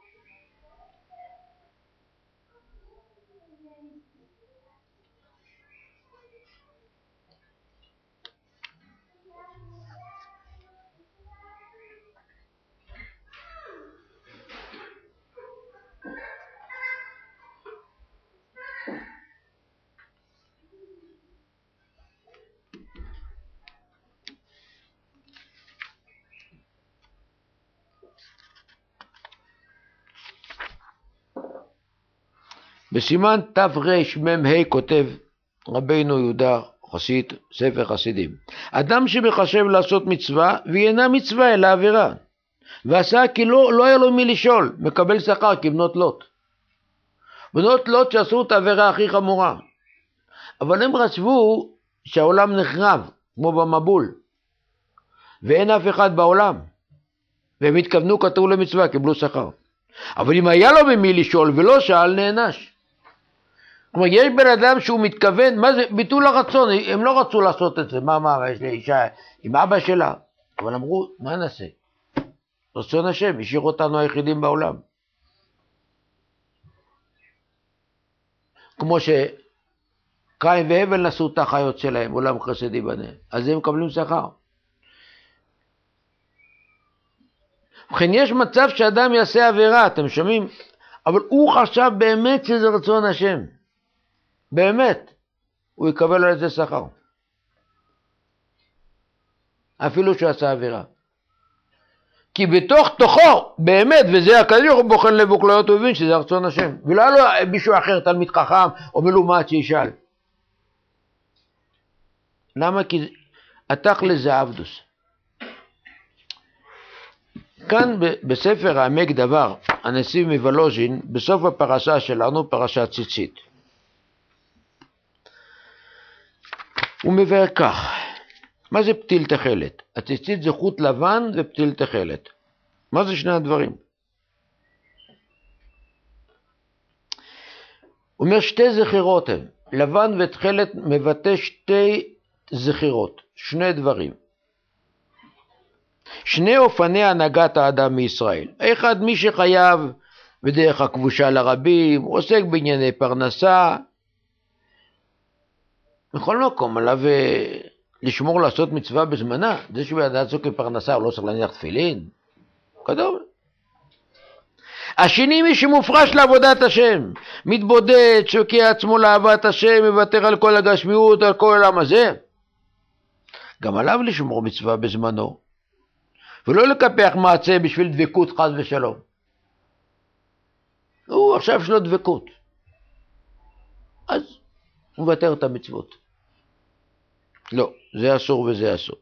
בסימן תרמ"ה כותב רבינו יהודה חסיד, ספר חסידים: אדם שמחשב לעשות מצווה והיא אינה מצווה אלא עבירה, ועשה כי לא, לא היה לו מי לשאול, מקבל שכר כבנות לוט. בנות לוט שעשו את העבירה הכי חמורה, אבל הם חשבו שהעולם נחרב כמו במבול ואין אף אחד בעולם, והם התכוונו כתוב למצווה, קיבלו שכר. אבל אם היה לו במי לשאול ולא שאל, נענש. כלומר, יש בן אדם שהוא מתכוון, מה זה? ביטול הרצון, הם לא רצו לעשות את זה. מה אמר? יש לי אישה עם אבא שלה, אבל אמרו, מה נעשה? רצון השם, השאיר אותנו היחידים בעולם. כמו שקין והבל נשאו את החיות שלהם, עולם חסד ייבנה, אז הם מקבלים שכר. ובכן, יש מצב שאדם יעשה עבירה, אתם שומעים? אבל הוא חשב באמת שזה רצון השם. באמת. הוא יקבל על זה שכר. אפילו שהוא עשה עבירה. כי בתוך תוכו, באמת, וזה הקדוש ברוך הוא בוחן לב וכליות, הוא הבין שזה רצון השם. ולא היה לו מישהו אחר, תלמיד חכם או מלומד שישאל. למה? כי התכל'ס זה עבדוס. כאן בספר העמק דבר, הנשיא מוולוז'ין, בסוף הפרשה שלנו, פרשת ציצית. הוא מבאר כך, מה זה פתיל תכלת? הציצית זה חוט לבן ופתיל תכלת. מה זה שני הדברים? הוא אומר שתי זכירות הם, לבן ותכלת מבטא שתי זכירות, שני דברים. שני אופני הנהגת האדם מישראל. אחד מי שחייב בדרך הכבושה לרבים, עוסק בענייני פרנסה. בכל מקום עליו לשמור לעשות מצווה בזמנה. זה שבאדם עסוק בפרנסה הוא לא צריך להניח תפילין. כדור. השני מי שמופרש לעבודת השם, מתבודד, שוקע עצמו לאהבת השם, מוותר על כל הגשמיות, על כל העולם הזה. גם עליו לשמור מצווה בזמנו. ולא לקפח מעצה בשביל דבקות חס ושלום. הוא עכשיו שלו דבקות. אז הוא מוותר את המצוות. לא, זה אסור וזה אסור.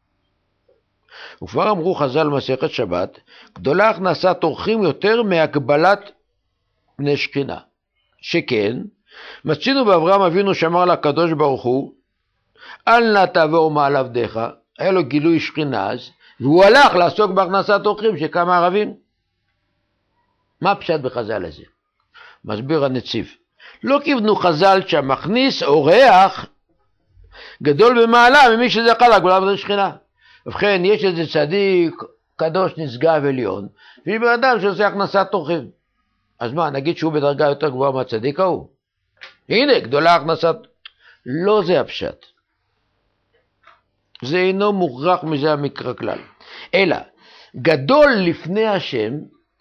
וכבר אמרו חז"ל מסכת שבת, גדולה הכנסת אורחים יותר מהגבלת בני שכינה. שכן, מצינו באברהם אבינו שאמר לקדוש ברוך הוא, אל נא תעבור מעל עבדיך, היה לו גילוי שכינה אז, והוא הלך לעסוק בהכנסת אורחים שכמה ערבים. מה פשט בחז"ל הזה? מסביר הנציב. לא כיוונו חז"ל שהמכניס אורח גדול במעלה ממי שזכה לגבולת בני שכינה. ובכן, יש איזה צדיק, קדוש, נשגב עליון, ויש בן אדם שעושה הכנסת אורחים. אז מה, נגיד שהוא בדרגה יותר גבוהה מהצדיק ההוא? הנה, גדולה הכנסת. לא זה הפשט. זה אינו מוכרח מזה המקרא כלל. אלא, גדול לפני השם,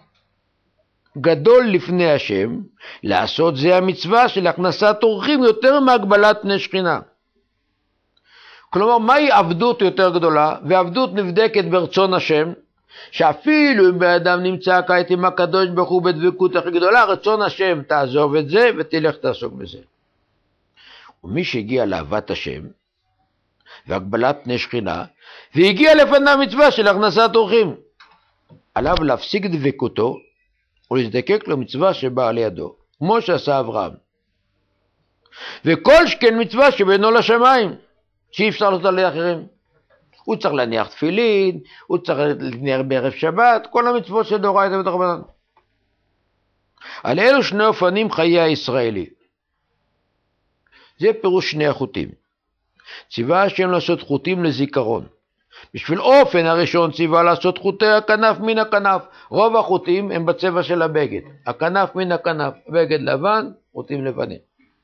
גדול לפני השם, לעשות זה המצווה של הכנסת אורחים יותר מהגבלת בני שכינה. כלומר, מהי עבדות יותר גדולה? ועבדות נבדקת ברצון השם, שאפילו אם באדם נמצא כעת עם הקדוש ברוך הוא בדבקות הכי גדולה, רצון השם תעזוב את זה ותלך תעסוק בזה. ומי שהגיע לאהבת השם והגבלת בני שכינה, והגיע לפניו מצווה של הכנסת אורחים, עליו להפסיק דבקותו ולהזדקק למצווה שבאה על ידו, כמו שעשה אברהם. וכל שכן מצווה שבינו לשמיים, שאי אפשר לעשות על אחרים. הוא צריך להניח תפילין, הוא צריך להניח בערב שבת, כל המצוות של דאורייתא ודרבנן. על אלו שני אופנים חיי הישראלי. זה פירוש שני החוטים. ציווה השם לעשות חוטים לזיכרון. בשביל אופן הראשון ציווה לעשות חוטי הכנף מן הכנף. רוב החוטים הם בצבע של הבגד. הכנף מן הכנף, בגד לבן, חוטים לבנים.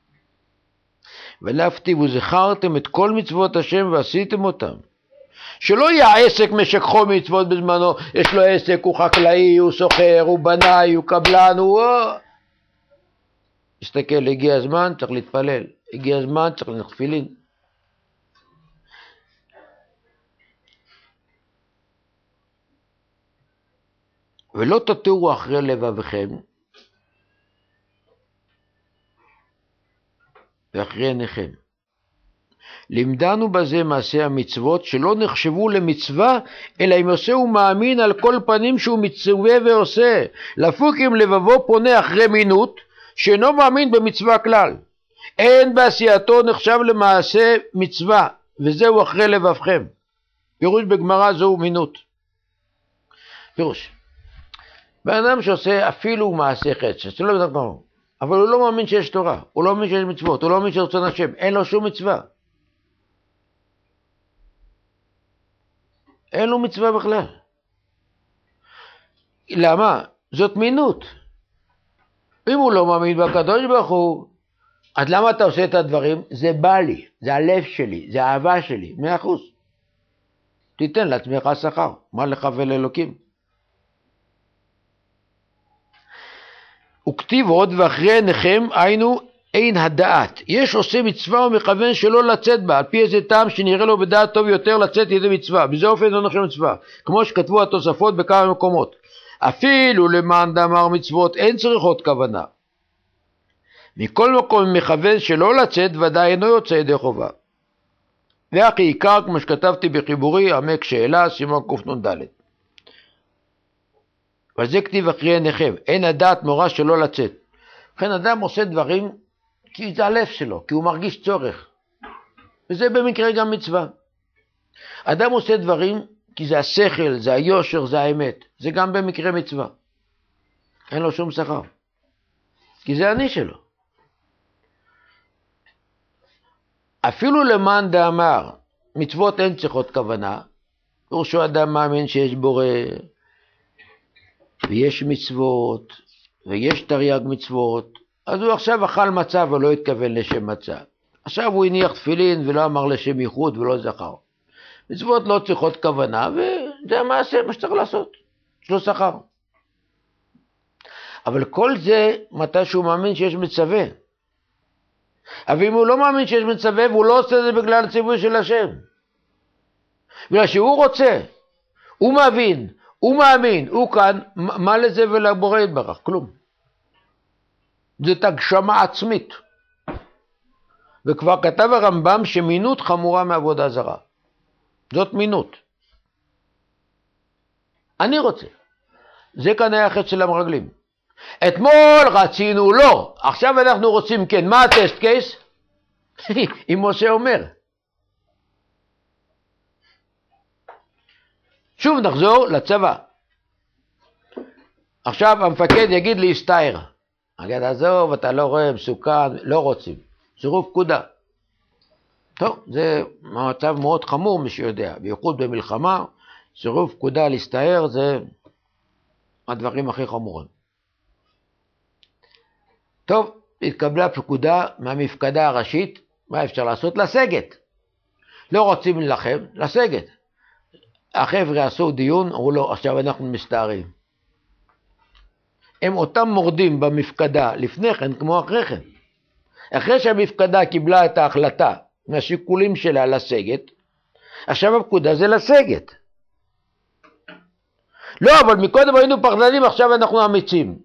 ולהפתיב וזכרתם את כל מצוות השם ועשיתם אותם. שלא יהיה עסק משכחו מצוות בזמנו, יש לו עסק, הוא חקלאי, הוא סוחר, הוא בנאי, הוא קבלן, הוא... הסתכל, הגיע הזמן, צריך להתפלל. הגיע הזמן, צריך להניח תפילין. ולא תטורו אחרי לבבכם ואחרי עיניכם. לימדנו בזה מעשה המצוות שלא נחשבו למצווה, אלא אם עושה הוא מאמין על כל פנים שהוא מצווה ועושה. לפוק אם לבבו פונה אחרי מינות, שאינו מאמין במצווה כלל. אין בעשייתו נחשב למעשה מצווה, וזהו אחרי לבבכם. פירוש בגמרא זהו מינות. פירוש. בן אדם שעושה אפילו מעשה חטא, זה לא בדרך כלל, אבל הוא לא מאמין שיש תורה, הוא לא מאמין שיש מצוות, הוא לא מאמין שרצון השם, אין לו שום מצווה. אין לו מצווה בכלל. למה? זאת מינות. אם הוא לא מאמין בקדוש ברוך הוא, אז למה אתה עושה את הדברים? זה בא לי, זה הלב שלי, זה האהבה שלי, מאה אחוז. תיתן לעצמך שכר, מה לך ולאלוקים? וכתיב עוד ואחרי עיניכם היינו אין הדעת. יש עושה מצווה ומכוון שלא לצאת בה, על פי איזה טעם שנראה לו בדעת טוב יותר לצאת ידי מצווה. בזה אופן לא נחשב מצווה, כמו שכתבו התוספות בכמה מקומות. אפילו למען דאמר מצוות אין צריכות כוונה. מכל מקום מכוון שלא לצאת ודאי אינו יוצא ידי חובה. והכי עיקר כמו שכתבתי בחיבורי עמק שאלה סימן קנ"ד. אבל זה כתיב אחרי עיניכם, אין הדעת מורה שלא לצאת. לכן אדם עושה דברים כי זה הלב שלו, כי הוא מרגיש צורך. וזה במקרה גם מצווה. אדם עושה דברים כי זה השכל, זה היושר, זה האמת. זה גם במקרה מצווה. אין לו שום שכר. כי זה אני שלו. אפילו למען דאמר, מצוות אין צריכות כוונה, פירושו אדם מאמין שיש בורא, ויש מצוות, ויש תרי"ג מצוות, אז הוא עכשיו אכל מצה ולא התכוון לשם מצה. עכשיו הוא הניח תפילין ולא אמר לשם ייחוד ולא זכר. מצוות לא צריכות כוונה, וזה המעשה, מה שצריך לעשות. יש לו שכר. אבל כל זה מתי שהוא מאמין שיש מצווה. אבל אם הוא לא מאמין שיש מצווה, והוא לא עושה את זה בגלל הציווי של השם. בגלל שהוא רוצה. הוא מבין, הוא מאמין, הוא כאן, מה לזה ולבורא יתברך? כלום. זאת הגשמה עצמית. וכבר כתב הרמב"ם שמינות חמורה מעבודה זרה. זאת מינות. אני רוצה. זה כאן היה החץ של המרגלים. אתמול רצינו לא, עכשיו אנחנו רוצים כן. מה הטסט קייס? אם משה אומר. שוב נחזור לצבא. עכשיו המפקד יגיד לי הסתער. אגיד עזוב, אתה לא רואה, מסוכן, לא רוצים. סירוב פקודה. טוב, זה מצב מאוד חמור, מי שיודע. בייחוד במלחמה, סירוב פקודה להסתער זה הדברים הכי חמורים. טוב, התקבלה פקודה מהמפקדה הראשית, מה אפשר לעשות? לסגת. לא רוצים ללחם, לסגת. החבר'ה עשו דיון, אמרו לו, עכשיו אנחנו מסתערים. הם אותם מורדים במפקדה לפני כן כמו אחרי כן. אחרי שהמפקדה קיבלה את ההחלטה מהשיקולים שלה לסגת, עכשיו הפקודה זה לסגת. לא, אבל מקודם היינו פחדנים, עכשיו אנחנו אמיצים.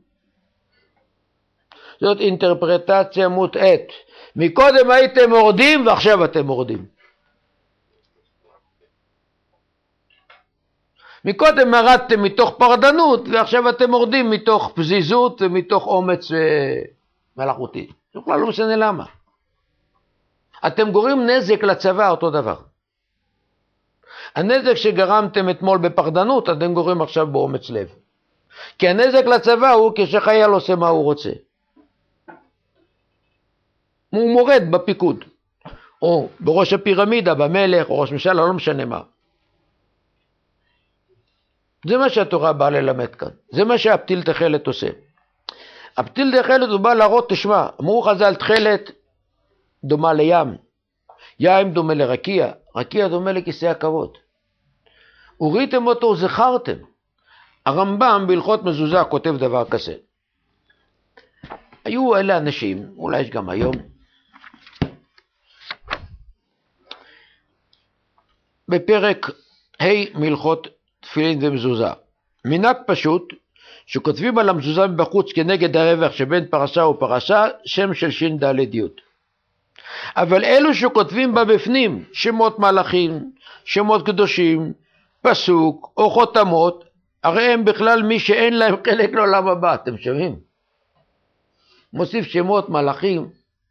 זאת אינטרפרטציה מוטעית. מקודם הייתם מורדים ועכשיו אתם מורדים. מקודם מרדתם מתוך פרדנות ועכשיו אתם מורדים מתוך פזיזות ומתוך אומץ מלאכותי. זה כלל לא משנה למה. אתם גורמים נזק לצבא אותו דבר. הנזק שגרמתם אתמול בפחדנות אתם גורמים עכשיו באומץ לב. כי הנזק לצבא הוא כשחייל עושה מה הוא רוצה. הוא מורד בפיקוד. או בראש הפירמידה, במלך, או ראש ממשלה, לא משנה מה. זה מה שהתורה באה ללמד כאן. זה מה שהפתיל תחלת עושה. הפתיל תחלת הוא בא להראות, תשמע, אמרו חז"ל תחלת דומה לים. ים דומה לרקיע. רקיע דומה לכיסא הכבוד. וראיתם אותו, זכרתם. הרמב"ם בהלכות מזוזה כותב דבר כזה. היו אלה אנשים, אולי יש גם היום, בפרק ה' מלכות תפילין ומזוזה. מנהג פשוט, שכותבים על המזוזה מבחוץ כנגד הרווח שבין פרשה ופרשה, שם של שין ד' י'. אבל אלו שכותבים בה בפנים, שמות מלאכים, שמות קדושים, פסוק או חותמות, הרי הם בכלל מי שאין להם חלק לעולם הבא, אתם שומעים? מוסיף שמות מלאכים,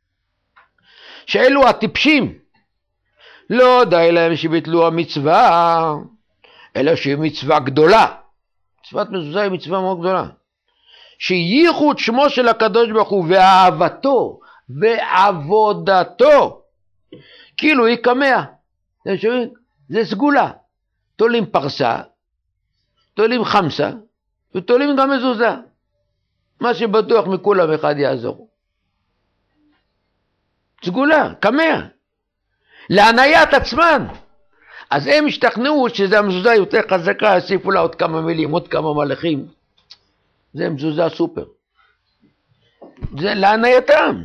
שאלו הטיפשים, לא די להם שביטלו המצווה, אלא שהיא מצווה גדולה. מצוות מזוזה היא מצווה מאוד גדולה. שייחוד שמו של הקדוש ברוך הוא ואהבתו ועבודתו, כאילו היא קמאה. אתם שומעים? זה סגולה. תולים פרסה, תולים חמסה, ותולים גם מזוזה. מה שבטוח מכולם אחד יעזור. סגולה, קמאה. להניית עצמן. אז הם השתכנעו שזה המזוזה יותר חזקה, הוסיפו לה עוד כמה מילים, עוד כמה מלאכים. זה מזוזה סופר. זה להנייתם.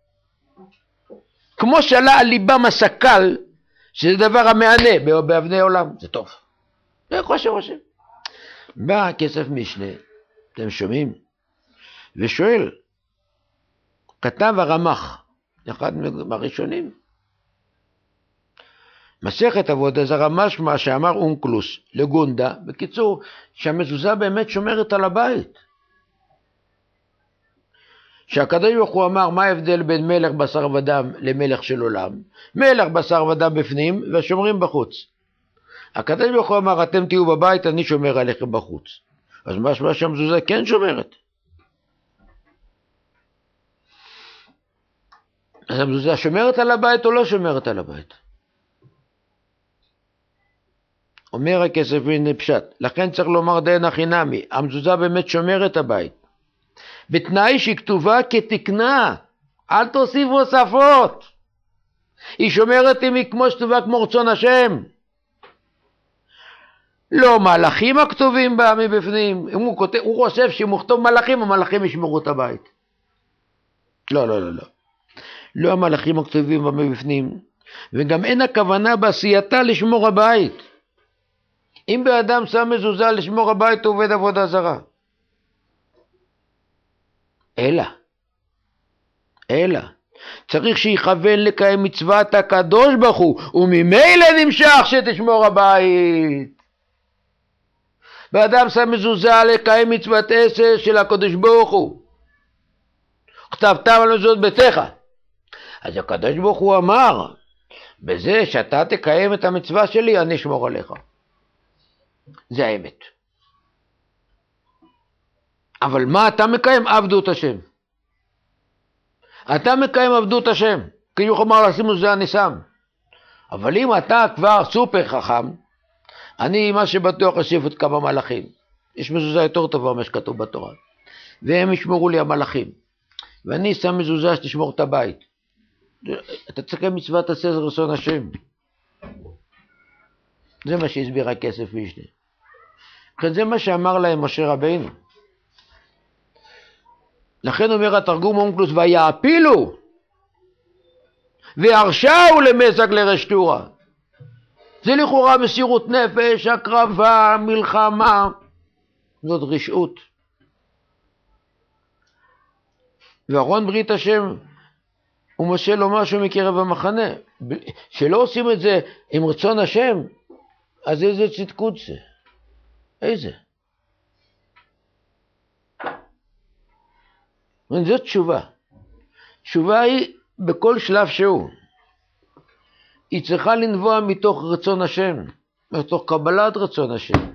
כמו שעלה על ליבם הסקל, שזה דבר המענה באבני עולם. זה טוב. זה חושב חושב. בא כסף משנה, אתם שומעים? ושואל, כתב הרמ"ח, אחד מהראשונים, מסכת עבודה זרה משמע שאמר אונקלוס לגונדה, בקיצור, שהמזוזה באמת שומרת על הבית. שהקדוש ברוך הוא אמר, מה ההבדל בין מלך בשר ודם למלך של עולם? מלך בשר ודם בפנים ושומרים בחוץ. הקדוש ברוך הוא אמר, אתם תהיו בבית, אני שומר עליכם בחוץ. אז משמע שהמזוזה כן שומרת. אז המזוזה שומרת על הבית או לא שומרת על הבית? אומר הכסף הנה פשט, לכן צריך לומר דיין החינמי, המזוזה באמת שומרת הבית. בתנאי שהיא כתובה כתקנה, אל תוסיף הוספות. היא שומרת אם היא כמו שכתובה כמו רצון השם. לא מלאכים הכתובים בה מבפנים. הוא, כותב, הוא חושב שאם הוא כתוב מלאכים, המלאכים ישמרו את הבית. לא, לא, לא, לא. לא המלאכים הכתובים בה מבפנים. וגם אין הכוונה בעשייתה לשמור הבית. אם באדם שם מזוזה לשמור הבית הוא עובד עבודה זרה. אלא, אלא, צריך שיכוון לקיים מצוות הקדוש ברוך הוא, וממילא נמשך שתשמור הבית. באדם שם מזוזה לקיים מצוות עשר של הקדוש ברוך הוא. כתבתם על מזוזות ביתך. אז הקדוש ברוך הוא אמר, בזה שאתה תקיים את המצווה שלי, אני אשמור עליך. זה האמת. אבל מה אתה מקיים? עבדות השם. אתה מקיים עבדות השם. כאילו אמר לשים מזוזה אני שם. אבל אם אתה כבר סופר חכם, אני מה שבטוח אוסיף את כמה מלאכים. יש מזוזה יותר טובה מה שכתוב בתורה. והם ישמרו לי המלאכים. ואני שם מזוזה שתשמור את הבית. אתה צריך מצוות עשה רצון השם. זה מה שהסביר הכסף משנה. זה מה שאמר להם משה רבינו. לכן אומר התרגום אונקלוס, ויעפילו והרשעו למזג לרשתורה. זה לכאורה מסירות נפש, הקרבה, מלחמה. זאת רשעות. וארון ברית השם ומשה לו משהו מקרב המחנה. שלא עושים את זה עם רצון השם, אז איזה צדקות זה? איזה? זאת תשובה. תשובה היא בכל שלב שהוא. היא צריכה לנבוע מתוך רצון השם, מתוך קבלת רצון השם.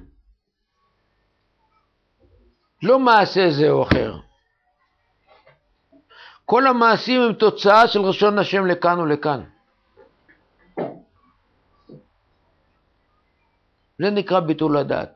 לא מעשה זה או אחר. כל המעשים הם תוצאה של רצון השם לכאן ולכאן. זה נקרא ביטול הדעת.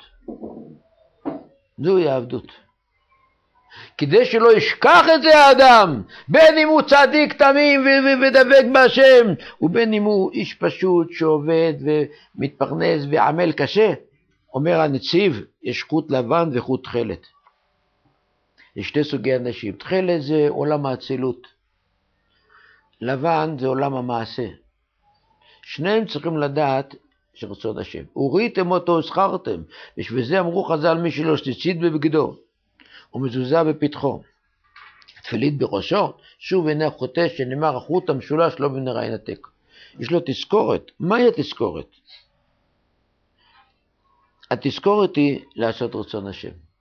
זוהי העבדות. כדי שלא ישכח את זה האדם, בין אם הוא צדיק תמים ודבק בהשם, ובין אם הוא איש פשוט שעובד ומתפרנס ועמל קשה, אומר הנציב, יש חוט לבן וחוט תכלת. יש שתי סוגי אנשים. תכלת זה עולם האצילות. לבן זה עולם המעשה. שניהם צריכים לדעת שרצון השם. וראיתם אותו, זכרתם. בשביל זה אמרו חז"ל מי שלא שציצית בבגדו, ומזוזה בפתחו. תפילית בראשו, שוב עיני חוטא שנאמר החוט המשולש לא בנראה ינתק. יש לו תזכורת. מהי התזכורת? התזכורת היא לעשות רצון השם.